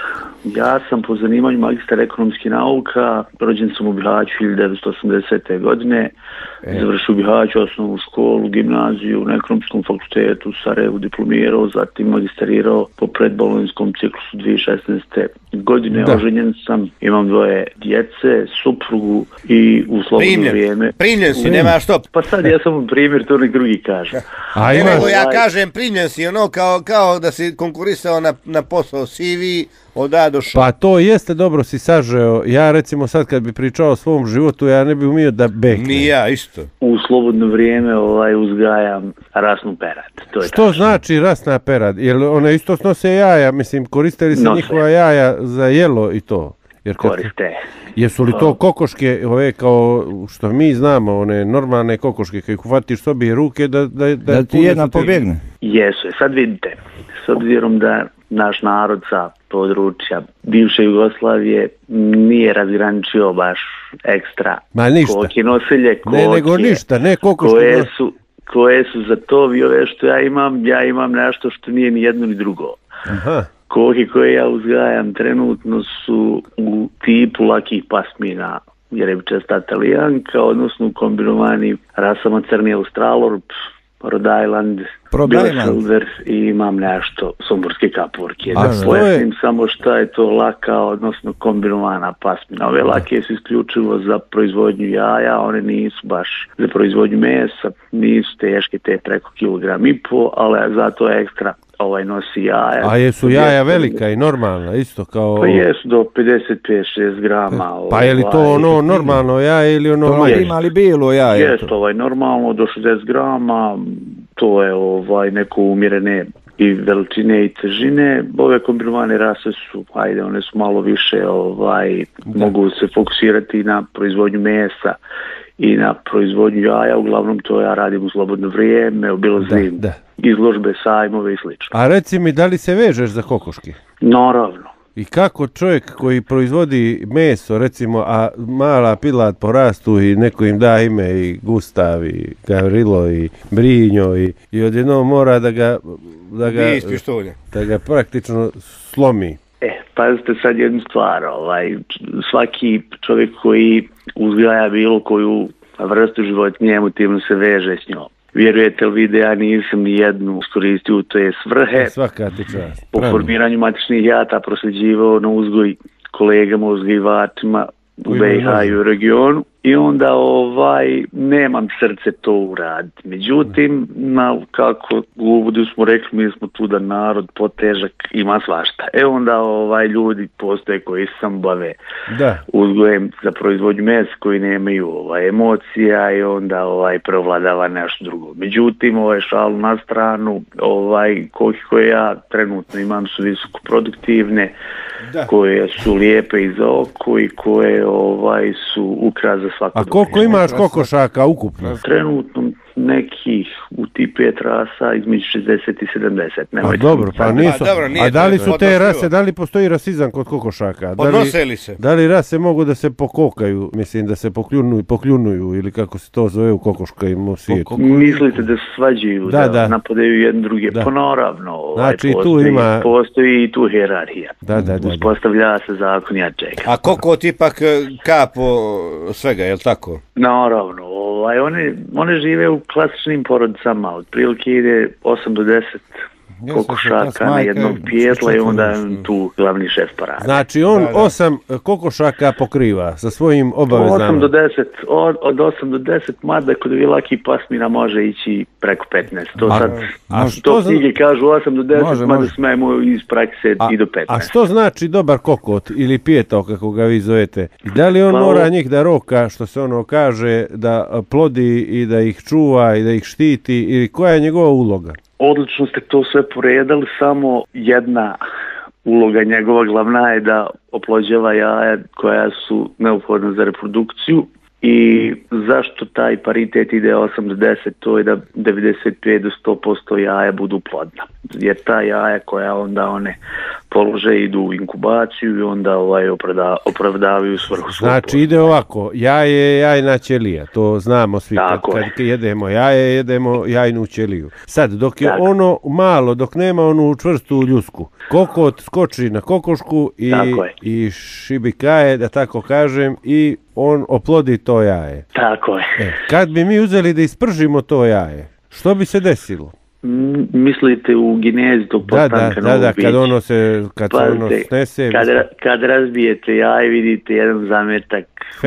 Ja sam po zanimanju magistar ekonomskih nauka, rođen sam u Bihaću 1980. godine, završio u Bihaću osnovnu školu, gimnaziju, na ekonomskom fakultetu u Sarajevu diplomirao, zatim magisterirao po predbolonjskom ciklusu 2016. godine. Oženjen sam, imam 2 djece, suprugu i u slobodno vrijeme. Primljen si, nema što. Pa sad ja sam primjer, to nek drugi kaže. Nego ja kažem primljen si, ono kao da si konkurisao na posao CV od A do Š. Pa to jeste, dobro si sažeo. Ja recimo sad kad bi pričao o svom životu, ja ne bi umio da beknem. Ni ja isto. U slobodno vrijeme uzgajam rasnu perad. To je što tačno. Znači rasna perad? Jer one isto snose jaja, mislim, koriste li se njihova jaja za jelo i to? Jer koriste. Jesu li to kokoške, ove kao što mi znamo, one normalne kokoške, kad ih uhvatiš sobi ruke da ti jedna pobjegne? Jesu, sad vidite, s obzirom da naš narod sa područja bivše Jugoslavije nije razgraničio baš ekstra koke nosilje, koje su za to vi ove što ja imam nešto što nije ni jedno ni drugo. Aha. Koke koje ja uzgajam trenutno su u tipu lakih pasmina, jerebičasta talijanka, odnosno kombinovani rasama crni Australorp, Rhode Island, Bielefelder i imam nešto somborske kapurke. Da pojasnim samo šta je to laka, odnosno kombinovana pasmina. Ove lake su isključivo za proizvodnju jaja, one nisu baš za proizvodnju mesa, nisu teške te preko 1,5 kg, ali zato je ekstra nosi jaja. A jesu jaja velika i normalna, isto kao... Pa jesu do 55-60 grama. Pa je li to ono normalno jaje ili ono manje? Ima li bilo jaje? Jesu, normalno do 60 grama, to je neko umjerene i veličine i težine. Ove kombinovane rase su, one su malo više, mogu se fokusirati na proizvodnju mesa i na proizvodnju jaja, uglavnom to ja radim u slobodno vrijeme, obilazim izložbe, sajmove i slično. A reci mi, da li se vežeš za kokoške? Naravno. I kako čovjek koji proizvodi meso, recimo, a mala pilat porastu i neko im da ime i Gustav i Gavrilo i Brinjo i odjednom mora da ga praktično slomi. Pazite sad jednu stvar, svaki čovjek koji uzgaja bilo koju vrstu životinje, emotivno se veže s njom. Vjerujete li vi da ja nisam ni jednu iskoristio u te svrhe? Svaka ti čast. Po formiranju matičnih jata prosljeđivao na uzgoj kolegama, uzgajivačima u BiH i u regionu. I onda nemam srce to uraditi. Međutim, kako u uvodu smo rekli, mi smo tu da narod potežak ima svašta. Onda ljudi postoje koji sam bave uzgojem za proizvodnju mesa, koji nemaju emocija i onda prevladava nešto drugo. Međutim, šalu na stranu, koke koje ja trenutno imam su visoko produktivne, koje su lijepe i za oko i koje su ukras za svako. A koliko imaš kokošaka ukupno? Trenutno nekih u tih 5 rasa između 60 i 70. A dobro, pa nisu. A da li su te rase, da li postoji rasizam kod kokošaka? Podnose li se? Da li rase mogu da se pokokaju, mislim da se pokljunuju ili kako se to zove u kokoškom svijetu? Mislite da se svađaju, da napadaju jedne druge? Pa naravno, znači, postoji i tu hijerarhija. Da. Uspostavlja se zakon jačega. A kokot ipak kapo svega, je li tako? Naravno, one žive u klasičnim porodicama, otprilike ide 8 do 10 kokošaka na jednog pijetla i onda je tu glavni šef parade. Znači on 8 kokošaka pokriva sa svojim obavezama. Od 8 do 10, mada kod laki pasmina može ići preko 15. To sad, knjige kažu 8 do 10, mada smijemo iz prakse i do 15. A što znači dobar kokot ili pijetao, kako ga vi zovete? Da li on mora njih da roka, što se ono kaže, da plodi i da ih čuva i da ih štiti, ili koja je njegova uloga? Odlično ste to sve poredali, samo jedna uloga njegova glavna je da oplođava jaja koja su neophodna za reprodukciju. I zašto taj paritet ide 8 do 10, to je da 95 do 100% jaja budu plodna. Jer ta jaja koja onda one polože, idu u inkubaciju i onda opravdavaju svrhu. Znači ide ovako, jaje je jajna ćelija, to znamo svi, kad jedemo jaje, jedemo jajnu ćeliju. Sad, dok je ono malo, dok nema onu čvrstu ljusku, kokot skoči na kokošku i šibikaje, da tako kažem, i on oplodi to jaje. Tako je. Kad bi mi uzeli da ispržimo to jaje, što bi se desilo? Mislite u genezi tog postanka novog bića? Kad se ono snese... Kad razbijete jaje, vidite jedan zametak,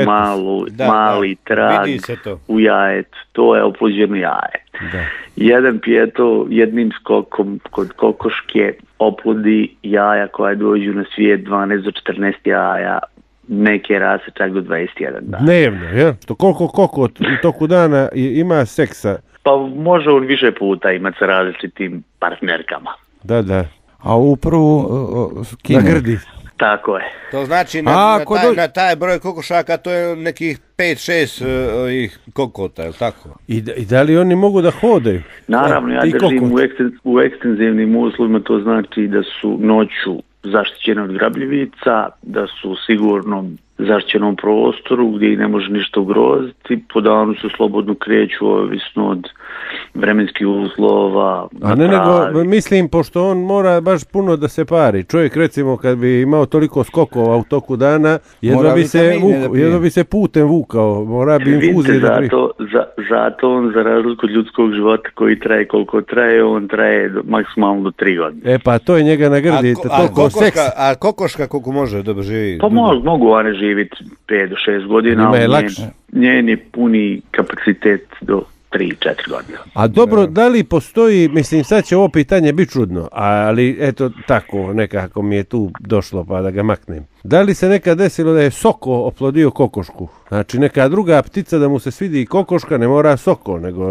mali trag u jajetu. To je oplođeno jaje. Jedan pijeto jednim skokom kod kokoške oplodi jaja koja dođu na svijet 12 do 14 jaja, neke rase čak do 21 dana. Dnevno, ja? Koliko kokot u toku dana ima seksa? Pa može on više puta imati sa različitim partnerkama. Da. A upravo na grdi. Tako je. To znači na taj broj kokošaka to je nekih 5-6 kokota, je li tako? I da li oni mogu da hodaju? Naravno, ja držim u ekstenzivnim uslovima, to znači da su noću zaštićene od grabljivica, da su u sigurnom zaštićenom prostoru gdje ih ne može ništa ugroziti, po danu se slobodno kreću ovisno od vremenskih uslova. A ne nego, mislim, pošto on mora baš puno da se pari. Čovjek recimo kad bi imao toliko skokova u toku dana, jedva bi se putem vukao, mora bi infuzije da pri... Zato on, za razliku od ljudskog života koji traje koliko traje, on traje maksimalno do 3 godine. Pa to je njega na grdi. A kokoška koliko može da živi? Pa mogu one živjeti 5 do 6 godina, njen je puni kapacitet do 3-4 godine. A dobro, da li postoji, mislim sad će ovo pitanje biti čudno, ali eto tako, nekako mi je tu došlo pa da ga maknem. Da li se nekad desilo da je soko oplodio kokošku? Znači neka druga ptica da mu se svidi i kokoška, ne mora soko, nego...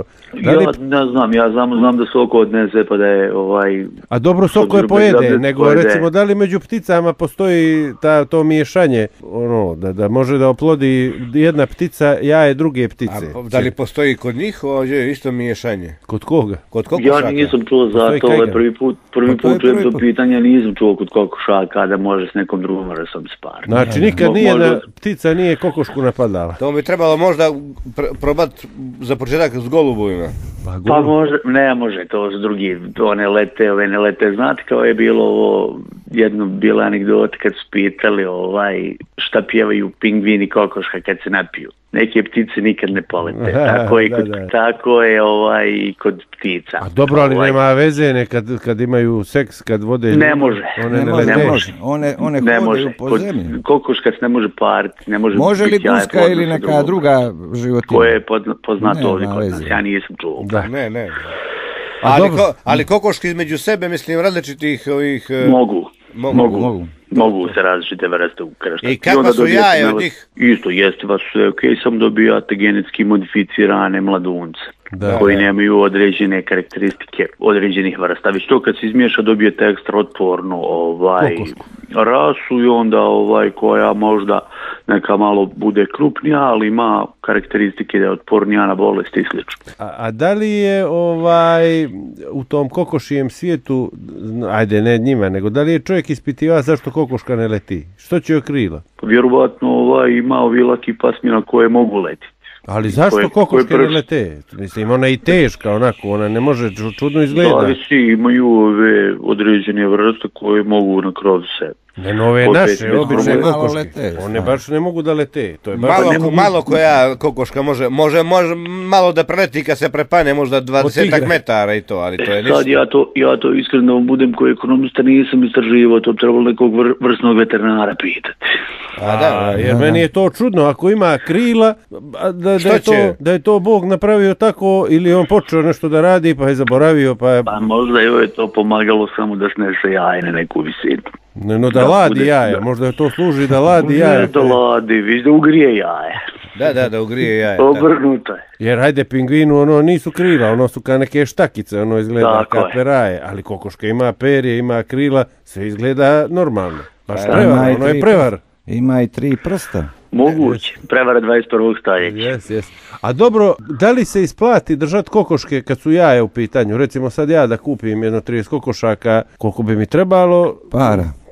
Ja znam da soko odnese pa da je A dobro, soko je pojede, nego recimo da li među pticama postoji to miješanje, da može da oplodi jedna ptica jaje druge ptice? A da li postoji kod njih isto miješanje? Kod koga? Kod kokošaka? Ja nisam čuo za to, prvi put čujem to pitanje, nisam čuo kod kokošaka da može s nekom drugom vrsom spari. Znači nikad ptica nije kokošku napadala. To bi trebalo možda probati za početak s golubovima. Pa možda, ne može, to s drugi, ove ne lete. Znate kao je bilo bila anegdota kad su pitali šta pjevaju pingvini kokoška kad se napiju. Neke ptice nikad ne polete. Tako je i kod ptica. A dobro, ali nema veze kad imaju seks, kad vode... Ne može. One hodaju po zemlji. Kokoška se ne može pariti. Može li guska ili neka druga životinja? Koje je poznato ovdje kod nas. Ja nisam čuo. Ne. Ali kokoški između sebe, mislim, različitih ovih... Mogu se različite vrste ukrštati. I kakva su jaje od njih? Isto, jestiva su sve okej, samo dobijate genetski modificirane mladunce. Koji nemaju određene karakteristike određenih vrsta. Već to kad se izmiješa dobijete ekstra otpornu rasu i onda koja možda neka malo bude krupnija, ali ima karakteristike da je otpornija na bolesti i slično. A da li je u tom kokošijem svijetu, ajde ne njima, nego da li je čovjek ispitivao zašto kokoška ne leti? Što će joj krila? Vjerovatno ima ovilaki pasmina koje mogu letiti. Ali zašto kokoške ne lete? Mislim, ona je i teška, ona ne može, čudno izgleda. Da, svi imaju ove određene vrste koje mogu na krov se. Ne nove naše, obične kokoške. One baš ne mogu da lete. To je malo koja kokoška može malo da preleti kad se prepane, možda 20 metara i to, ali to je ništa. Sad ja to iskreno budem koji ekonomista nisam istraživao, to bi trebalo nekog vrsnog veterinara pitati. Jer meni je to čudno, ako ima krila, da je to Bog napravio tako ili on počeo nešto da radi pa je zaboravio. Pa možda je to pomagalo samo da snese jaje na neku visinu. Da ladi jaja, možda je to služi da ladi jaja. Ne da ladi, viš da ugrije jaje. Da ugrije jaje. Obrnuto je. Jer hajde, pingvinu nisu krila, su kao neke štakice, izgleda kao peraje, ali kokoška ima perje, ima krila, sve izgleda normalno. Baš prevar, je prevar. Ima i 3 prsta. Moguće, prevara 21. stoljeća. Yes. A dobro, da li se isplati držati kokoške kad su jaje u pitanju? Recimo sad ja da kupim jedno 30 kokošaka, koliko bi mi trebalo?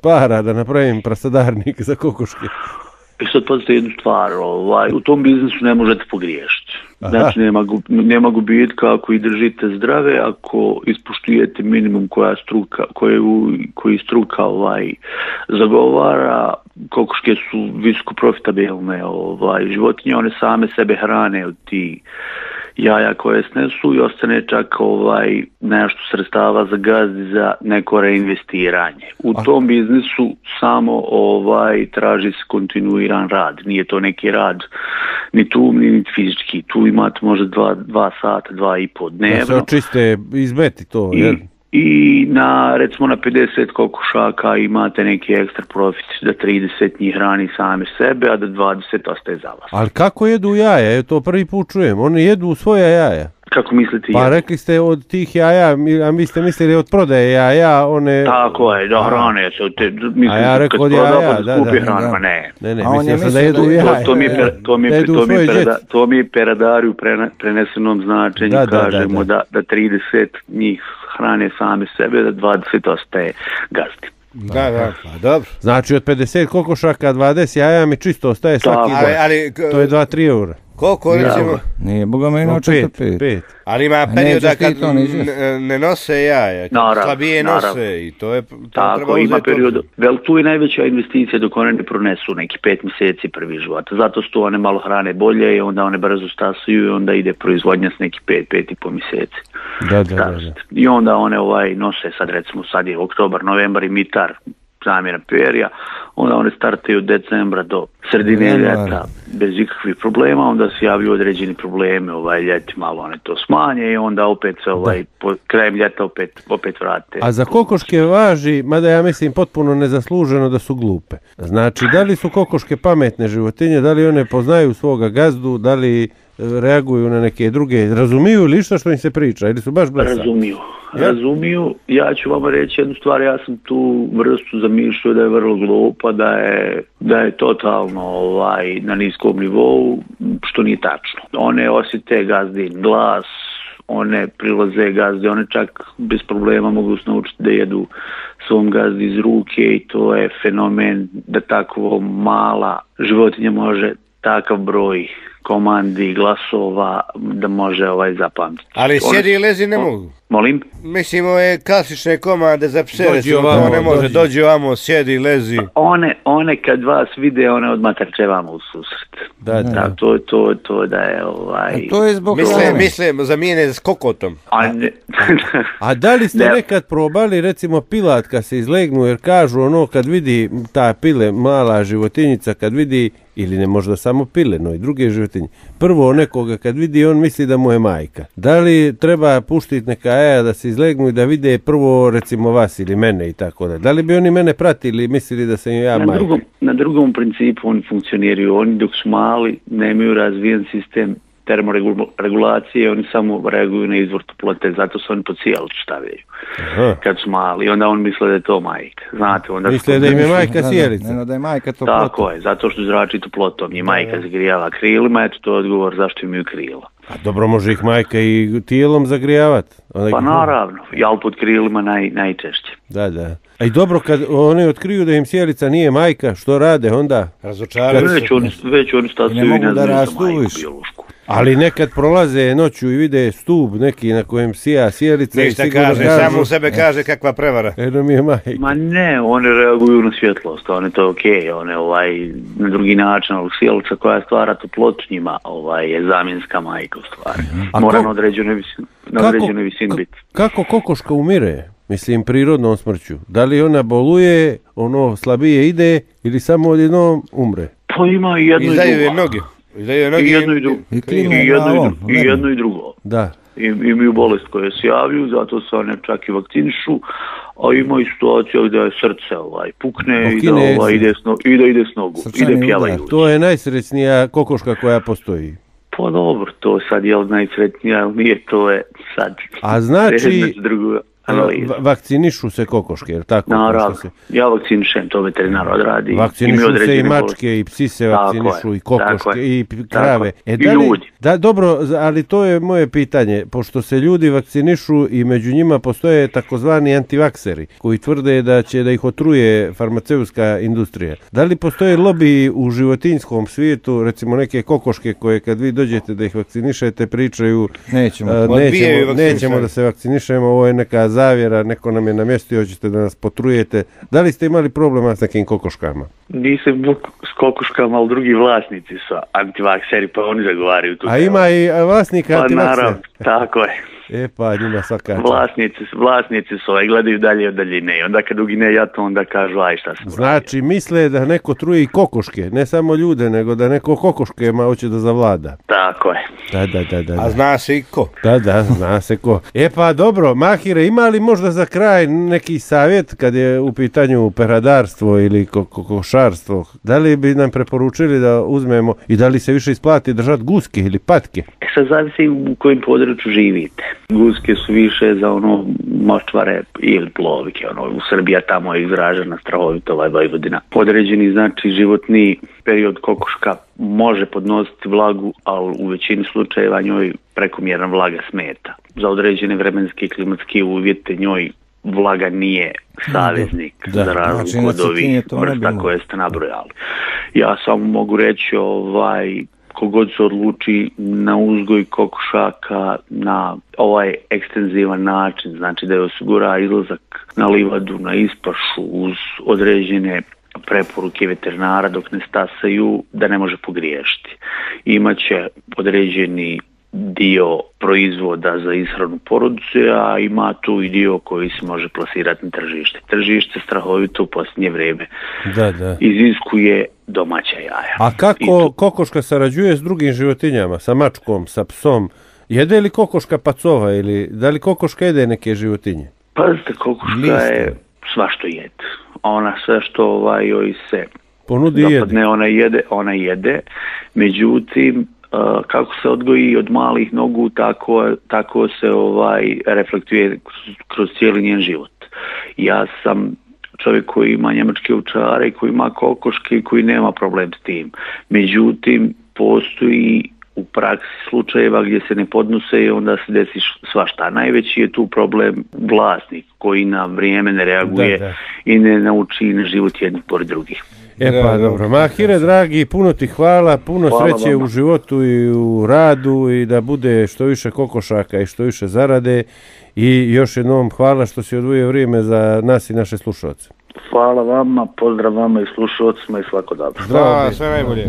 para da napravim prasadarnik za kokoške. I sad pazite jednu stvar, u tom biznisu ne možete pogriješiti. Znači nema gubitka ako i držite zdrave, ako ispoštujete minimum koji struka zagovara. Kokoške su visoko profitabilne životinje, one same sebe hrane od tih jaja koje snesu i ostane čak nešto sredstava za gazdi za neko reinvestiranje. U tom biznisu samo traži se kontinuiran rad. Nije to neki rad ni umni, ni fizički. Tu imate možda 2 sata, 2,5 dnevno. Da se očiste, izmeti to, jel? I recimo na 50 kokošaka imate neki ekstra profit da 30 njih hrani same sebe, a da 20 ostaje za vas. Ali kako jedu jaja? To prvi put čujem. Oni jedu svoja jaja. Kako mislite? Pa rekli ste od tih jaja, a vi ste mislili od prodaje jaja, one... Tako je, da hrane se. A ja rekao od jaja, da. Ne, mislio sam da jedu jaja. To mi peradari prenesenom značenju kažemo da 30 njih hrane same sebe, da 20 ostaje gazdi. Da, dobro. Znači od 50 kokošaka 20 jaja mi čisto ostaje svaki dan. To je 2-3 eura. Koliko recimo? Nije, boga me ino 4-5. Ali ima perioda kad ne nose jaja, slabije nose i to je... Tako, ima period. Tu je najveća investicija dok one ne pronesu neki 5 mjeseci prvi život. Zato su one malo hrane bolje i onda one brzo stasuju i onda ide proizvodnja s neki 5,5 mjeseci. Da. I onda one nose sad je oktobar, novembar i mitar, zamjena perija, onda one startaju od decembra do sredine ljeta bez ikakvih problema, onda se javljaju određeni problemi, ljeti malo one to smanje i onda opet se krajem ljeta opet vrate. A za kokoške važi, mada ja mislim potpuno nezasluženo da su glupe. Znači, da li su kokoške pametne životinje, da li one poznaju svoga gazdu, da li reaguju na neke druge, razumiju li što im se priča ili su baš blesali? Razumiju. Ja ću vam reći jednu stvar, ja sam tu vrstu zamišljao da je vrlo glupa, da je totalno na niskom nivou, što nije tačno. One osjete gazdin glas, one prilaze gazdi, one čak bez problema mogu se naučiti da jedu svom gazdi iz ruke i to je fenomen da takvo mala životinja može takav broj komandi, glasova, da može zapamtiti. Ali sjedi i lezi ne mogu. Molim? Mislim, ove klasične komande za pse, recimo, ne može, dođi ovamo, sjedi, lezi. One kad vas vide, one odmah trče vamo u susret. Da. To da je to je zbog Mislim, zamijene s kokotom. A da li ste nekad probali, recimo, pilat kad se izlegnu, jer kažu kad vidi ta pile, mala životinjica, kad vidi, ili ne možda samo pile, no i druge životinje, prvo nekoga kad vidi, on misli da mu je majka. Da li treba puštiti neka jaja da se izlegnu i da vide prvo, recimo, vas ili mene i tako da. Da li bi oni mene pratili i mislili da sam ja majka? Na drugom principu oni funkcioniraju. Oni dok su mali nemaju razvijen sistem termoregulacije, oni samo reaguju na izvor toplote, zato se oni pod sijalicu stavljaju. Kad su mali, onda on misle da je to majka. Znate, onda misle da im je majka sjelica. Da je majka toplotom. Tako je, zato što zrači toplotom. Njih majka zagrijava krilima, eto to je odgovor zašto imaju krila. A dobro, može ih majka i tijelom zagrijavati? Pa naravno, ali pod krilima najčešće. Da. A i dobro, kad oni otkriju da im sjelica nije majka, što rade onda? Razočaraju se. Već oni stasuju i ne znaju za majku biološku. Ali nekad prolaze noću i vide stup neki na kojem sija sjelica. Ništa kaže, samo u sebe kaže kakva prevara. Eno mi je majka. Ma ne, one reaguju na svjetlost, one to okej, one na drugi način, ali sjelica koja stvara toplotu njima je zamjenska majka u stvari. Mora na određenoj visini biti. Kako kokoška umire? Mislim, prirodnom smrću. Da li ona boluje, slabije ide ili samo odjednom umre? Pa ima i jedno i drugo. Noge. I jedno i drugo. Da. Imaju bolest koje se javljaju, zato se one čak i vakcinišu, a imaju situaciju da je srce pukne i da ide s nogu, ide pjevaju. To je najsrećnija kokoška koja postoji. Pa dobro, to sad je najsretnija, ali nije, to je sad. A znači, analiza. Vakcinišu se kokoške, jer tako? Naravno, ja vakcinišem, to veterinar odradi. Vakcinišu se i mačke, i psi se vakcinišu, i kokoške, i krave. I ljudi. Da, dobro, ali to je moje pitanje, pošto se ljudi vakcinišu i među njima postoje takozvani antivakseri, koji tvrde da ih otruje farmaceutska industrija. Da li postoje lobby u životinjskom svijetu, recimo neke kokoške koje kad vi dođete da ih vakcinišete pričaju nećemo da se vakcinišemo, ovo je neka zavjera, neko nam je namjestio, hoćete da nas potrujete. Da li ste imali problema s nekim kokoškama? Nisam s kokoškama, ali drugi vlasnici su antivakseri, pa oni zagovaraju tu. A ima i vlasnika antivaksera? Naravno, tako je. Pa njima svaka. Vlasnici su gledaju dalje od daljine i onda kad ugine jato, onda kažu aj šta se. Znači misle da neko truje i kokoške, ne samo ljude, nego da neko kokoškema hoće da zavlada. Tako je. Da. A zna se i ko. Da, zna se ko. Pa dobro, Mahire, ima li možda za kraj neki savjet kad je u pitanju peradarstvo ili kokošarstvo? Da li bi nam preporučili da uzmemo i da li se više isplati držati guske ili patke? Sad zavisi u kojem području živite. Guske su više za močvare ili plovike. U Srbiji tamo je izražena strahovito Vojvodina. Određeni znači životni period kokoška može podnositi vlagu, ali u većini slučajeva njoj prekomjerna vlaga smeta. Za određene vremenske i klimatske uvjete njoj vlaga nije saveznik za razliku od ovih vrsta koje ste nabrojali. Ja samo mogu reći kogod se odluči na uzgoj kokošaka na ovaj ekstenzivan način, znači da je osigura izlazak na livadu, na ispašu uz određene preporuke veterinara dok ne stasaju, da ne može pogriješiti. Imaće određeni dio proizvoda za ishranu porodice, a ima tu i dio koji se može plasirati na tržište. Tržište strahovito u posljednje vrijeme iziskuje domaća jaja. A kako kokoška sarađuje s drugim životinjama, sa mačkom, sa psom? Jede li kokoška pacova ili da li kokoška jede neke životinje? Pazite, kokoška je svašto jede. Ona sve što joj se ponudi zapadne, ona jede. Međutim, kako se odgoji od malih nogu, tako se reflektuje kroz cijeli njen život. Ja sam čovjek koji ima njemačke ovčare, koji ima kokoške i koji nema problem s tim. Međutim, postoji u praksi slučajeva gdje se ne podnose i onda se desi svašta. Najveći je tu problem vlasnik koji na vrijeme ne reaguje i ne nauči na život jednih pored drugih. Dobro. Mahire, dragi, puno ti hvala, puno sreće u životu i u radu i da bude što više kokošaka i što više zarade i još jednom hvala što si odvojio vrijeme za nas i naše slušalce. Hvala vama, pozdrav vama i slušalcima i svako dobro. Zdravo, sve najbolje.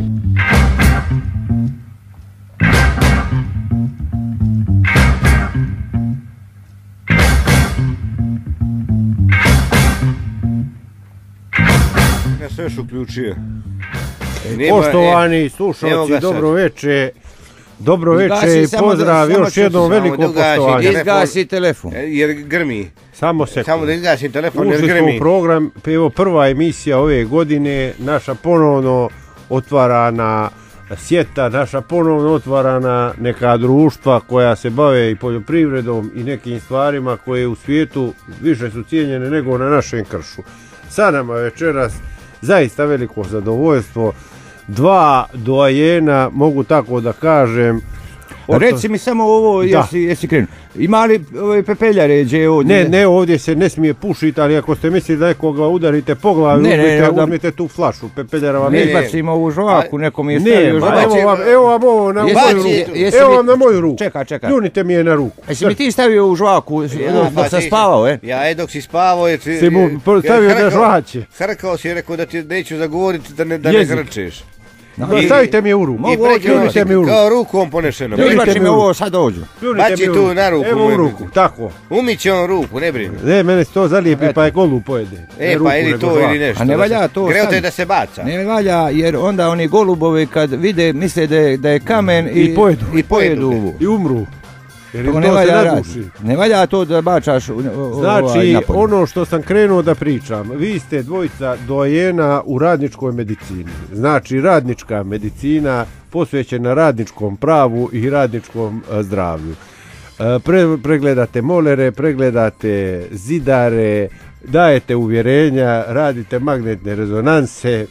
Sve što uključuje. Poštovani slušalci, dobro večer i pozdrav, još jednom veliko poštovanje. Izgasi telefon. Jer grmi. Samo sekundu. Samo da izgasim telefon jer grmi. Ušli smo u program, prva emisija ove godine, naša ponovno otvarana sjeta, naša ponovno otvarana neka društva koja se bave i poljoprivredom i nekim stvarima koje u svijetu više su cijenjene nego na našem kršu. Sa nama večeras zaista veliko zadovoljstvo, dva doajena, mogu tako da kažem. Reci mi samo ovo, jesi krenuo. Ima li pepeljare gdje ovdje? Ne, ovdje se ne smije pušiti, ali ako ste mislili da nekoga udarite po glavi, uzmite tu flašu, pepeljara vam ne bacimo u žvaku, nekom je stavio žvaku. Evo vam ovo na moju ruku. Evo vam na moju ruku. Čekaj. Pljunite mi je na ruku. Jesi mi ti stavio u žvaku dok sam spavao, Ja dok si spavao, si mu stavio na žvaće. Hrkao si, rekao da ti neću zagovoriti da ne hrčeš. Stavite mi u ruku. Pljunite mi u ruku. Kao rukom ponešeno. Izbači mi ovo, sad dođu. Baci tu na ruku. Evo u ruku, tako. Umiće on ruku, ne brini. Ne, mene se to zalijepi pa je golu pojede. Pa ili to ili nešto. A ne valja to. Greo te da se baca. Ne valja jer onda oni golubovi kad vide misle da je kamen i pojedu. I umru. To ne valja to da bačaš Znači, ono što sam krenuo da pričam, vi ste dvojica doajena u radničkoj medicini. Znači, radnička medicina posvećena radničkom pravu i radničkom zdravlju. pregledate molere, pregledate zidare, dajete uvjerenja, radite magnetne rezonanse.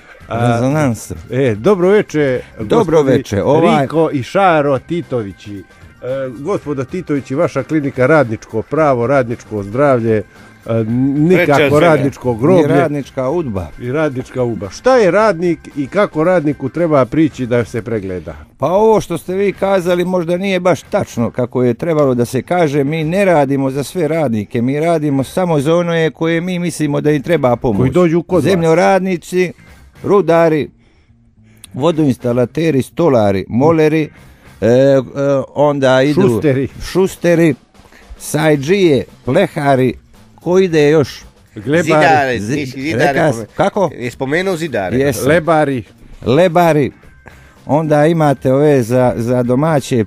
Dobro veče, Riko i Šaro Titovići. Gospodo Titovići, vaša klinika radničko pravo, radničko zdravlje, nikako radničko groblje. I radnička udba. Šta je radnik i kako radniku treba prići da se pregleda? Pa ovo što ste vi kazali možda nije baš tačno kako je trebalo da se kaže. Mi ne radimo za sve radnike, mi radimo samo za one koje mi mislimo da im treba pomoć. Koji dođu kod vas. Zemljoradnici, rudari, vodoinstalateri, stolari, moleri, onda idu šusteri, sajđije, plehari, ko ide još? Zidare. Kako? Je spomenuo zidare. Yes. Lebari. Onda imate ove za domaće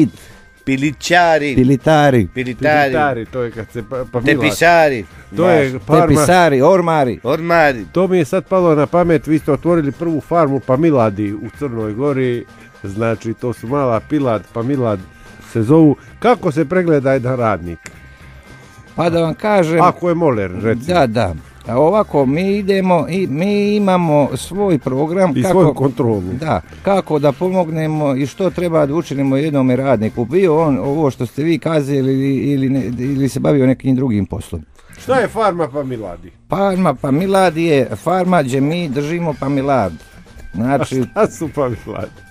Pilitari, to je kad se tepisari, ormari. To mi je sad palo na pamet, vi ste otvorili prvu farmu Pamiladi u Crnoj Gori, znači to su mala pilad, Pamilad se zovu. Kako se pregleda jedan radnik? Pa da vam kažem... Ako je moler, recimo. Da. A ovako, mi idemo i mi imamo svoj program. I svoju kontrolu. Da, kako da pomognemo i što treba da učinimo jednom radniku. Bio on ovo što ste vi kazali ili se bavio nekim drugim poslom. Šta je farma Pamiladi? Farma Pamiladi je farma gdje mi držimo Pamilad. Znači... A šta su Pamiladi?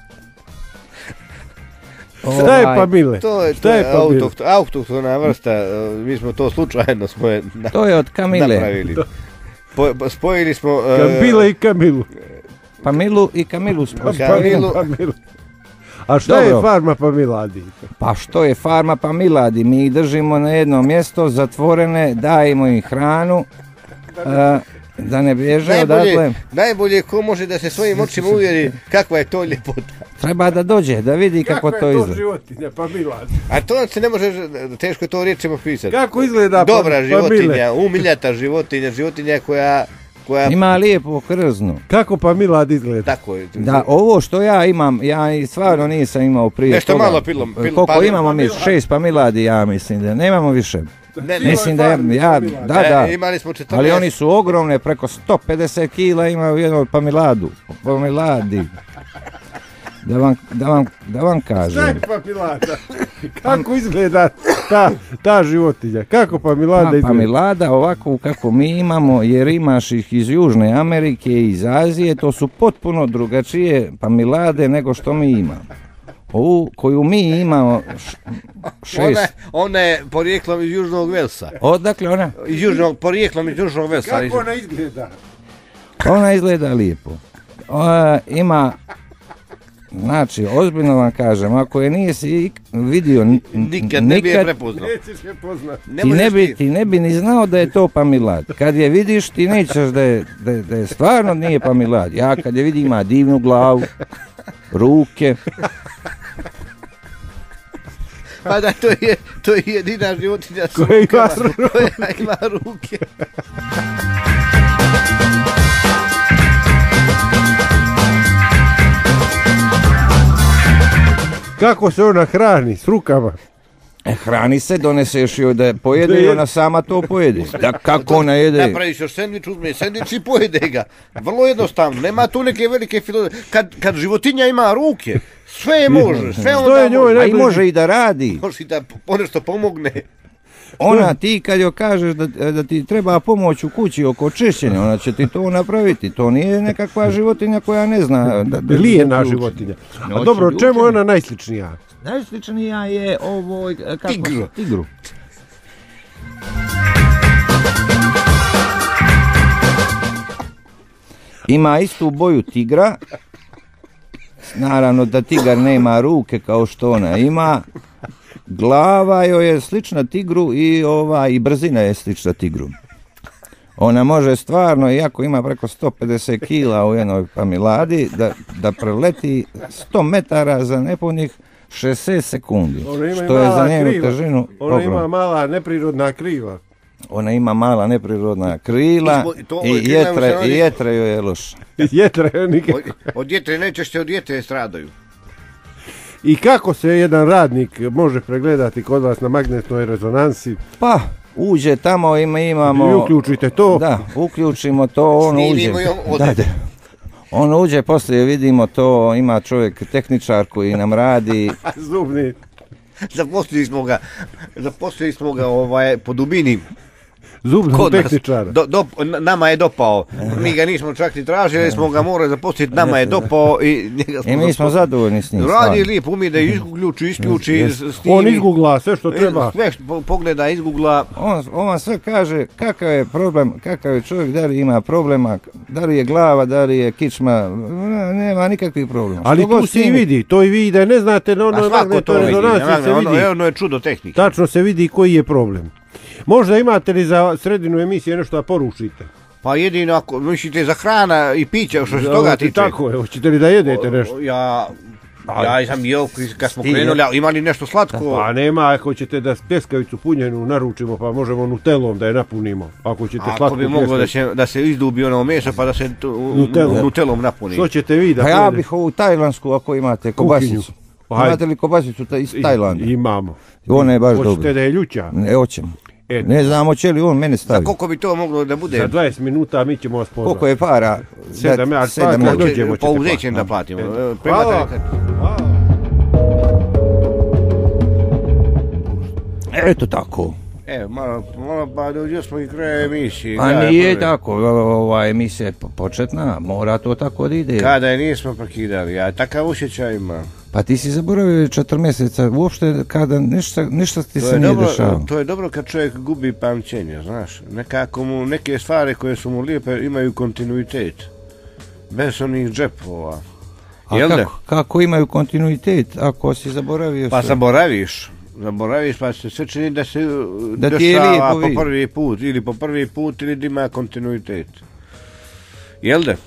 Šta je Pamile? To je autohtona vrsta, mi smo to slučajno to je od Kamile. Napravili. Spojili smo... Kamile i Kamilu. Pamilu i Kamilu smo. Kamilu. A šta je farma Pamiladi? Pa što je farma Pamiladi? Mi ih držimo na jedno mjesto, zatvorene, dajemo im hranu, da ne bježe odatle. Najbolje ko može da se svojim očima uvjeri kakva je to ljepota. Treba da dođe, da vidi kako to izgleda. Kakva je to životinja, Pamiladi? A to se ne može, teško je to riječima pisati. Kako izgleda dobra životinja, umiljata životinja koja... Ima lijepo krzno. Kako Pamilad izgleda? Tako je. Da, ovo što ja imam, ja stvarno nisam imao prije nešto toga. Malo koliko imamo mi? 6 Pamiladi, ja mislim da nemamo više. Mislim da da. Imali smo 14. Ali oni su ogromne, preko 150 kila imaju jednu Pamiladi. Da vam kažem. Šta je Pamilada? Kako izgleda ta životinja? Kako Pamilada izgleda? Pamilada ovako kako mi imamo, jer imaš ih iz Južne Amerike i iz Azije, to su potpuno drugačije Pamilade nego što mi imamo. Ovu koju mi imamo 6. Ona je porijeklom iz Južnog Velsa. Odakle ona? Porijeklom iz Južnog Velsa. Kako ona izgleda? Ona izgleda lijepo. Ima... Znači, ozbiljno vam kažem, ako je nisi vidio nikad ne bi je prepoznao. Nećeš je poznat. Ti ne bi ni znao da je to Pamilad. Kad je vidiš, ti nećeš da je stvarno nije Pamilad. Ja kad je vidim, ima divnu glavu, ruke. Pa da, to je jedina životinja s rukama koja ima ruke. Kako se ona hrani? S rukama? Hrani se, doneseš joj da pojede i ona sama to pojede. Da, kako ona jede? Napraviš još sendvič, uzme sendvič i pojede ga. Vrlo jednostavno, nema tu neke velike filozofije. Kad životinja ima ruke, sve može, sve onda može. A i može i da radi. Može i da ponešto pomogne. Ona ti kad joj kažeš da ti treba pomoć u kući oko čišćenja, ona će ti to napraviti. To nije nekakva životinja koja ne zna. Lijena životinja. A dobro, čemu je ona najsličnija? Najsličnija je ovo... Tigru. Ima istu boju tigra. Naravno da tigar nema ruke kao što ona ima. Glava joj je slična tigru i brzina je slična tigru. Ona može stvarno, iako ima preko 150 kila u jednoj Pamiladi, da preleti 100 metara za nepunih 60 sekundi. Što je za njenu težinu ogromno. Ona ima mala neprirodna krila. Ona ima mala neprirodna krila i jetre joj je loša. Jetre nikako. Od jetre najčešće od jetre stradaju. I kako se jedan radnik može pregledati kod vas na magnetnoj rezonansi? Pa, uđe tamo i imamo... I uključite to. Da, uključimo to, on uđe. Da. On uđe, poslije vidimo to, ima čovjek tehničar koji nam radi. Zubni. Zaposlili smo ga po dubini. Zubnog tehničara. Nama je dopao. Mi ga nismo čak ni tražili, smo ga morali zaposliti, nama je dopao i njega smo mi smo zadovoljni s njim. Radi lijep, umije da isključi. On izgoogla sve što treba. Sve pogleda, izgoogla. On vam sve kaže kakav je problem, kakav je čovjek, da li ima problema, da li je glava, da li je kičma, nema nikakvih problema. Ali tu se i vidi, to i vi da ne znate na onoj magnetnoj rezonanci se vidi. Ono je čudo tehnike. Tačno se vidi koji je problem. Možda imate li za sredinu emisije nešto da poručite? Pa jedino ako mislite za hrana i piće, što se toga tiče. Tako je, hoćete li da jedete nešto? Ja sam jeo kad smo krenuli, ima li nešto slatko? Pa nema, ako ćete da pljeskavicu punjenu naručimo, pa možemo nutelom da je napunimo. Ako ćete slatku ako bi moglo da se izdubi ono meso, pa da se nutelom napuni. Što ćete vi da... Pa ja bih ovu tajlansku ako imate kobasicu. Imate li kobasicu iz Tajlanda? Imamo. Ona je baš dobra. Hoćete da je ljuća? Ne, hoćemo. Ne znamo će li on mene staviti. Za koliko bi to moglo da bude? Za 20 minuta mi ćemo vas pozvati. Koliko je para? 7 dođemo ćete pa uzećem da platimo. Hvala. Eto tako. Malo pa dođe smo i kraj emisije. Pa nije tako, ova emisija je početna, mora to tako da ide. Kada je nismo prekidali, ja takav osjećaj imam. Pa ti si zaboravio 4 mjeseca, uopšte kada ništa ti se nije dešava. To je dobro kad čovjek gubi pamćenje, znaš. Nekako mu neke stvari koje su mu lijepe imaju kontinuitet. Bez onih džepova. A kako imaju kontinuitet ako si zaboravio sve? Pa zaboraviš pa se sve čini da se dešava po prvi put ili da ima kontinuitet. Jel da?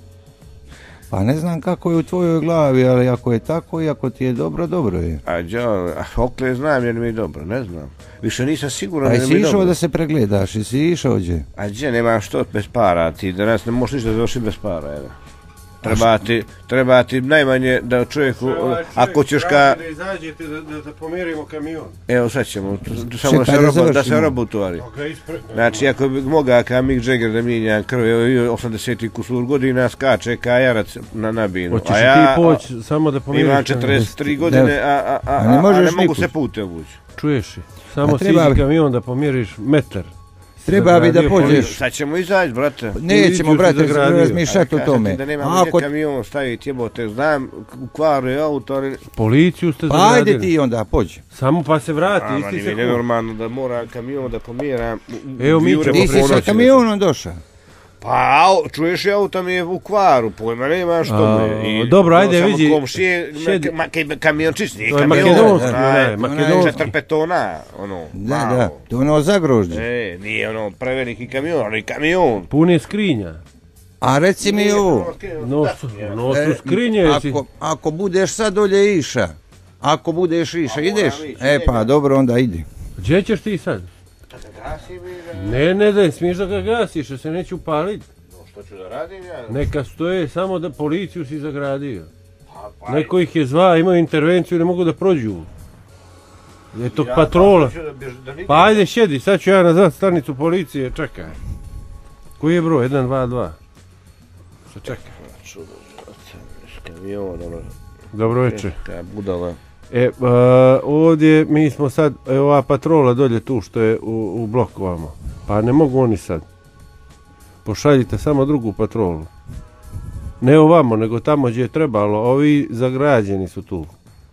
Pa ne znam kako je u tvojoj glavi, ali ako je tako i ako ti je dobro, dobro je. Okle znam jer mi je dobro, ne znam. Više nisam siguran da mi je dobro. A jesi išao da se pregledaš, jesi išao gdje? A gdje, nema što bez para, ti danas ne možeš ništa završiti bez para, jel? Treba ti najmanje da čovjeku, ako ćeš da izađete da pomjerimo kamion. Evo sad ćemo, samo da se roba utovari. Znači ako bi mogao kao Mick Jagger da mijenja krv, 80 kusur godina skače kao jarac na nabinu. Hoćeš ti poći samo da pomjeriš? Imam 43 godine, a ne mogu se putem vući. Čuješ, samo siđi kamion da pomjeriš metar. Treba bi da pođeš. Sad ćemo izaći, brate. Nećemo, brate, razmišljati o tome. Da nemamo gdje kamion staviti, jebote, znam, u Kvaru je auto. Policiju ste zagradili. Pa ajde ti onda, pođi. Samo pa se vrati, isti se je normalno da mora kamion da pomjera. Evo mi ćemo. Ti si sa kamionom došao. Pa, čuješ, auto mi je u Kvaru, pojma nema što mi. Dobro, ajde, vidi. Komšije, kamiončić, nije kamion. Makedonski. 4 petona, ono. Da, to ono zagrožđe. Nije ono preveliki kamion, ali kamion. Pun je skrinja. A reci mi ovo. Nosu skrinje. Ako budeš sad dolje iša, ideš? Pa dobro, onda idi. Gdje ćeš ti sad? Ne, smiješ da ga gasiš, da se neće upaliti. Što ću da radim ja? Neka stoje, samo da policiju si zagradio. Neko ih je zva, imaju intervenciju i ne mogu da prođu. Je tog patrola. Pa ajde sjedi, sad ću ja nazvat stanicu policije, čekaj. Koji je broj? 122. Sad čekaj. Dobro večer. Budala. Ovdje mi smo sad, ova patrola dolje tu što je u bloku vamo. Pa ne mogu oni sad. Pošaljite samo drugu patrolu. Ne ovamo, nego tamo gdje je trebalo. Ovi zagrađeni su tu.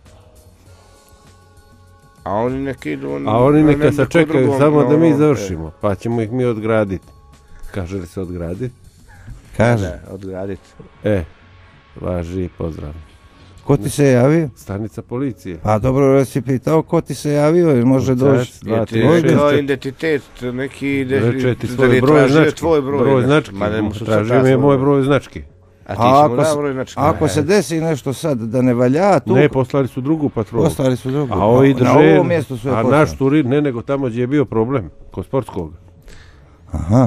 A oni neka se čekaju samo da mi završimo. Pa ćemo ih mi odgraditi. Kaže li se odgraditi? Kaže. Odgraditi. Važi pozdrav. Ko ti se javio? Stanica policije. Pa dobro, si pitao ko ti se javio, jer može doći. Kao identitet, neki... Reče svoj broj znački. Broj znački. Tražio mi je moj broj znački. A ti si mu dao broj znački. Ako se desi nešto sad da ne valja... Ne, poslali su drugu patrolu. A ovi drže... Na ovo mjesto su je poslali. A naš turir, ne, nego tamo gdje je bio problem. Kod sportskog. Aha.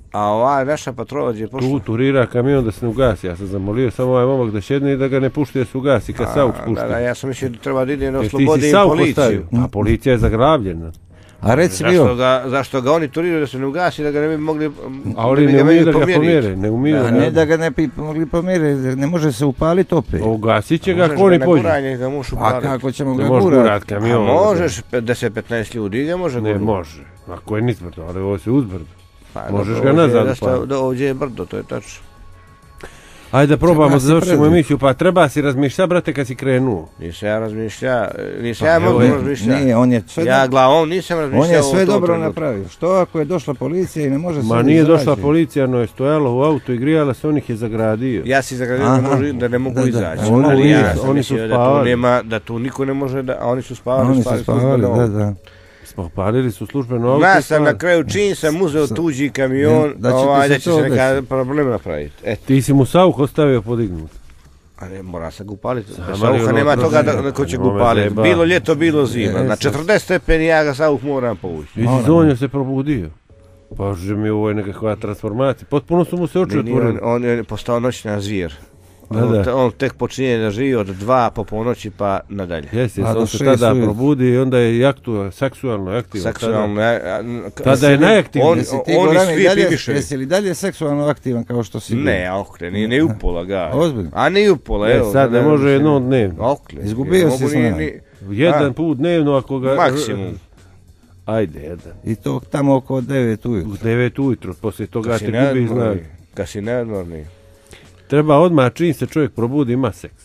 A ova naša patrola je pošla. Tu turira kamion da se ne ugasi. Ja sam zamolio samo ovaj momak da šedne i da ga ne pušti da se ugasi kad Sauk spušti. Da, ja sam mislio da treba da ide na Jer ti slobodi si i Sauk policiju. ostavio. A policija je zagravljena. A reci mi Zašto ga oni turiraju da se ne ugasi, da ga ne bi mogli... A oni ne umiju da ga pomjere. Ne umiju a ne da ga ne bi mogli pomjeriti, ne može se upaliti opet. Ugasit će ga ako oni pođu. A kako ćemo ga gurat gurat? kamion. A možeš 10-15 ljudi ga može Ne gurat. može. Ako je nizbrdo, ali ovo se uzbrdo. Pa, Možeš dobro, ga ovdje nazad je upaliti. ovdje je brdo, to je tačno. Ajde da probamo Treba da si završimo predvidjeti. emisiju, pa treba si razmišljati, brate, kad si krenuo. Nisam ja razmišljao, nisam Pa, ja evo mogu je. razmišljati. Nije, on je sve, Ja glavom nisam razmišljao. on je o sve tom dobro trenutku. napravio. Što ako je došla policija i ne može se Ma nije došla izaći? policija, no je stojalo u auto i grijala se, on ih je zagradio. Ja si zagradio Aha. da ne mogu Da, da. izaći. Oni Ali nisu, ja sam oni su mislio da tu spavali. nema, da tu niko ne može da, a oni su spavali. Oni su spavali, da. Smo palili su službeno auto. Ja sam na kraju čim sam uzeo tuđi kamion, Da će ti se da će to se neka desiti. problem napraviti. Eto, Ti si mu Sauk ostavio podignut. a ne, mora se ga upaliti. Sama Bez Saucha li nema ono toga droženje? da ko će ga Nemoj me upaliti. zajebati. Bilo ljeto, bilo zima. Na Jesam. 40 stepeni ja ga Sauch moram povući. I Zonja se probudio. Pa že mi ovo je nekakva transformacija. Potpuno su mu se oči otvorili. On je postao noćna zvijer. Da. On tek počinje da živi od 2 po ponoći pa nadalje. Jesi, A do on se 6 tada ujutro. probudi i onda je seksualno aktivan. Seksualno. Tada je najaktivniji. Jesi ti Oni Goran i svi dalje, pipiše. jesi li dalje seksualno aktivan kao što si bio? Ne, okle, nije upola ga. Ozbiljno? A nije upola, evo. Sad ne može jednom dnevno. Okle. Izgubio ne si mogu snage. Jedan put dnevno ako ga... Maksimum. Ajde, jedan. I to tamo oko 9 U ujutro. 9 ujutro, poslije toga Kad te si gubi neodmorni. znak. Kad si neodmorni. Treba odmah čim se čovjek probudi ima seks.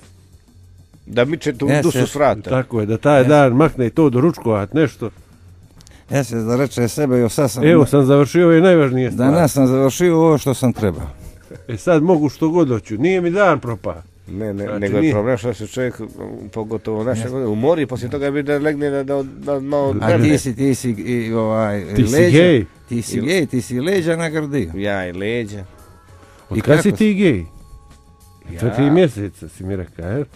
Da miče tu Jes, dušu jes. s vrata. Tako je, da taj dan makne i to do ručkovat nešto. Ja se da reče sebe, jo sad sam... Evo sam završio ove najvažnije stvari. Danas sam završio ovo što sam trebao. E sad mogu što god hoću, nije mi dan propao. Ne, Znači, nego je nije. problem što se čovjek, pogotovo naše godine, umori i poslije toga bi da legne da malo A odmrne. ti si i Ti si leđa. gej. Ti si gej, ti si leđa nagradio. Ja i leđa. Od I kad si kako ti gej? Ja. 4 mjeseca si mi rekao, jel?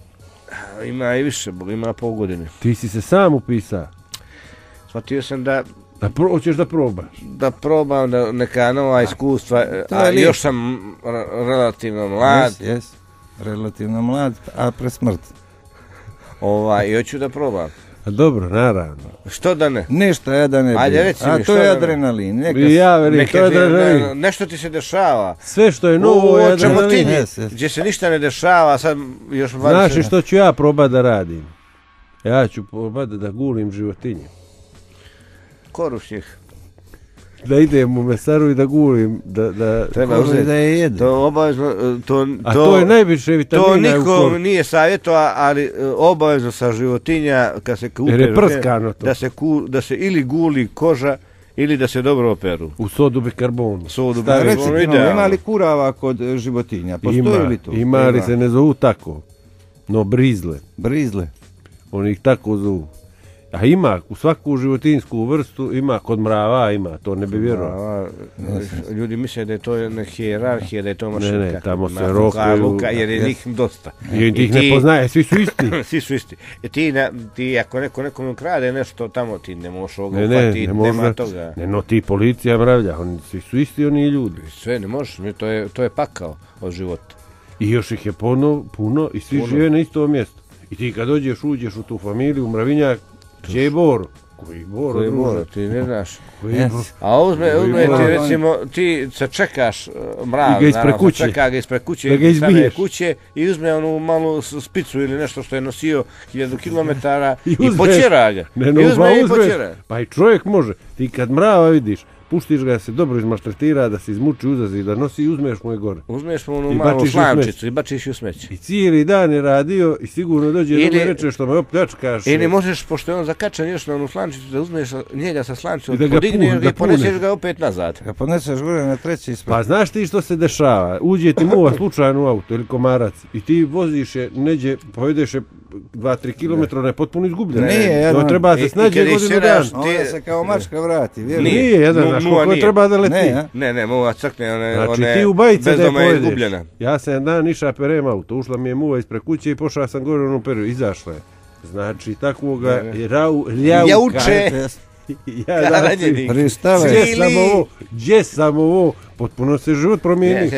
Ima i više, ima pol godine. Ti si se sam upisao. Shvatio sam da Hoćeš da probaš. probam da neka nova iskustva, To a je lijepo. još sam relativno mlad, Jes. Relativno mlad, a pre smrt. i hoću da probam. A dobro, naravno. Što da ne? Nešto je da ne Ajde, bi. reci mi, A što to je da ne? adrenalin. Neka I ja velim, Neke to je ti- adrenalin. nešto ti se dešava. Sve što je novo je O čemu ti adrenalin. Jes, jes. gdje se ništa ne dešava, sad još 20... Znaš li što ću ja probat da radim? Ja ću probat da gulim životinje. Korušnjih. Da idem u mesaru i da gulim, da... Treba Kožu uzeti. da je jede. To obavezno, A to je najviše to vitamina u niko koru. nije savjetovao, ali obavezno sa životinja kad se kupe Jer je životinje, prskano to. da se ili guli koža ili da se dobro operu. U sodu bikarbonu. Sodu Da, bikarbonu, reci ti, idealno. ima li kurava kod životinja? Postoji li to? Ima, ali se ne zovu tako. No, brizle. Brizle. Oni ih tako zovu. A ima, u svaku životinsku vrstu ima, kod mrava ima, to ne bi vjerovao. Ljudi misle da je to jedna hijerarhija, da je to mašinka. Ne, tamo se Na rokaju. Luka, jer je njih dosta. I ti ih ne poznaje, svi su isti. Svi su isti. Ti ako neko nekom ukrade nešto tamo, ti ne možeš ovoga Ne, uhvatiti, ne nema može. toga. Ne, no ti policija mravlja, oni svi su isti, oni i ljudi. Sve ne možeš, to je pakao od života. I još ih je puno i svi žive na istom mjestu. I ti kad uđeš u tu familiju, mravinjak, gdje je Boro? Koji Boro, Koji druže? mora, ti ne znaš. Koji Yes. Boro? A uzme Koji ti mora. recimo, ti se čekaš mrav, I ga ispred naravno, kuće. čeka ga ispred kuće, Da ga ili stane izbiješ. kuće i uzme onu malu spicu ili nešto što je nosio 1000 kilometara i uzmeš. počera ga. Ne, I no, uzme i uzmeš. počera. Pa i čovjek može. Ti kad mrava vidiš, puštiš ga da se dobro izmaštretira, da se izmuči, uzazi, da nosi i uzmeš mu je gore. Uzmeš mu onu I malu bačiš u slamčicu i bačiš ju u smeće. I cijeli dan je radio i sigurno dođe Ili- do me reče što me opljačkaš. Ili možeš, pošto je on zakačan još na onu slančicu, da uzmeš njega sa slančicom, I da ga podigneš da ga i poneseš puneš. ga opet nazad. Kad poneseš gore na treći ispred. Pa znaš ti što se dešava? Uđe ti muva slučajno u auto ili komarac i ti voziš je neđe, povedeš je 2-3 km, ona je potpuno izgubljena. Nije, jedan- To treba se I snađe kad godinu išćeraš- dana. Onda se kao mačka vrati, vjeruj. Nije jedan, znaš Muva koliko nije. treba da leti. Ne, a? Ne, muva crkne, ona Znači je ti u bajice da je bezdoma je pojedeš. izgubljena. Ja sam jedan dan iša perem auto, ušla mi je muva ispred kuće i pošao sam gore u onu periju, izašla je. Znači takvoga Ne. ljauka. Jauče. Gdje sam ovo, potpuno se život promijeni.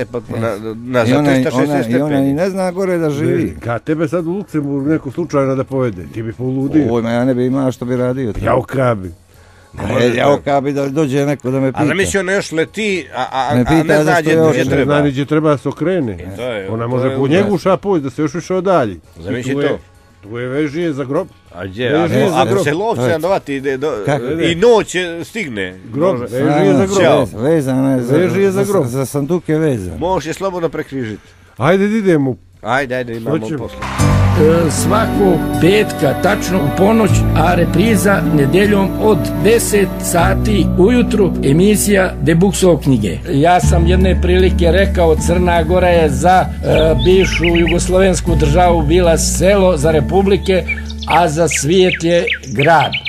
I ona i ne zna gore da živi. Kad tebe sad u Luksemburgu neko slučajno da povede, ti bi poludio. Oj, ma ja ne bi imao što bi radio. Jauka bi da dođe neko da me pita. A zamisli ona još leti, a ne zna gdje treba. Ne zna gdje treba da se okrene. Ona može po njegu šapoći da se još više odalji. Zamisli to. Tu je vežije za grob. A gdje? Ako se lovce nadovati i noć stigne. Grob, vežije za grob. Vezana je vežije za grob. Za sanduke vezan. Možeš je slobodno prekrižiti. Ajde idemo. Ajde, imamo posle. Svakog petka, tačno u ponoć, a repriza nedjeljom od 10 sati ujutru, emisija Debuksov knjige. Ja sam jedne prilike rekao, Crna Gora je za bivšu jugoslovensku državu bila selo, za republike, a za svijet je grad.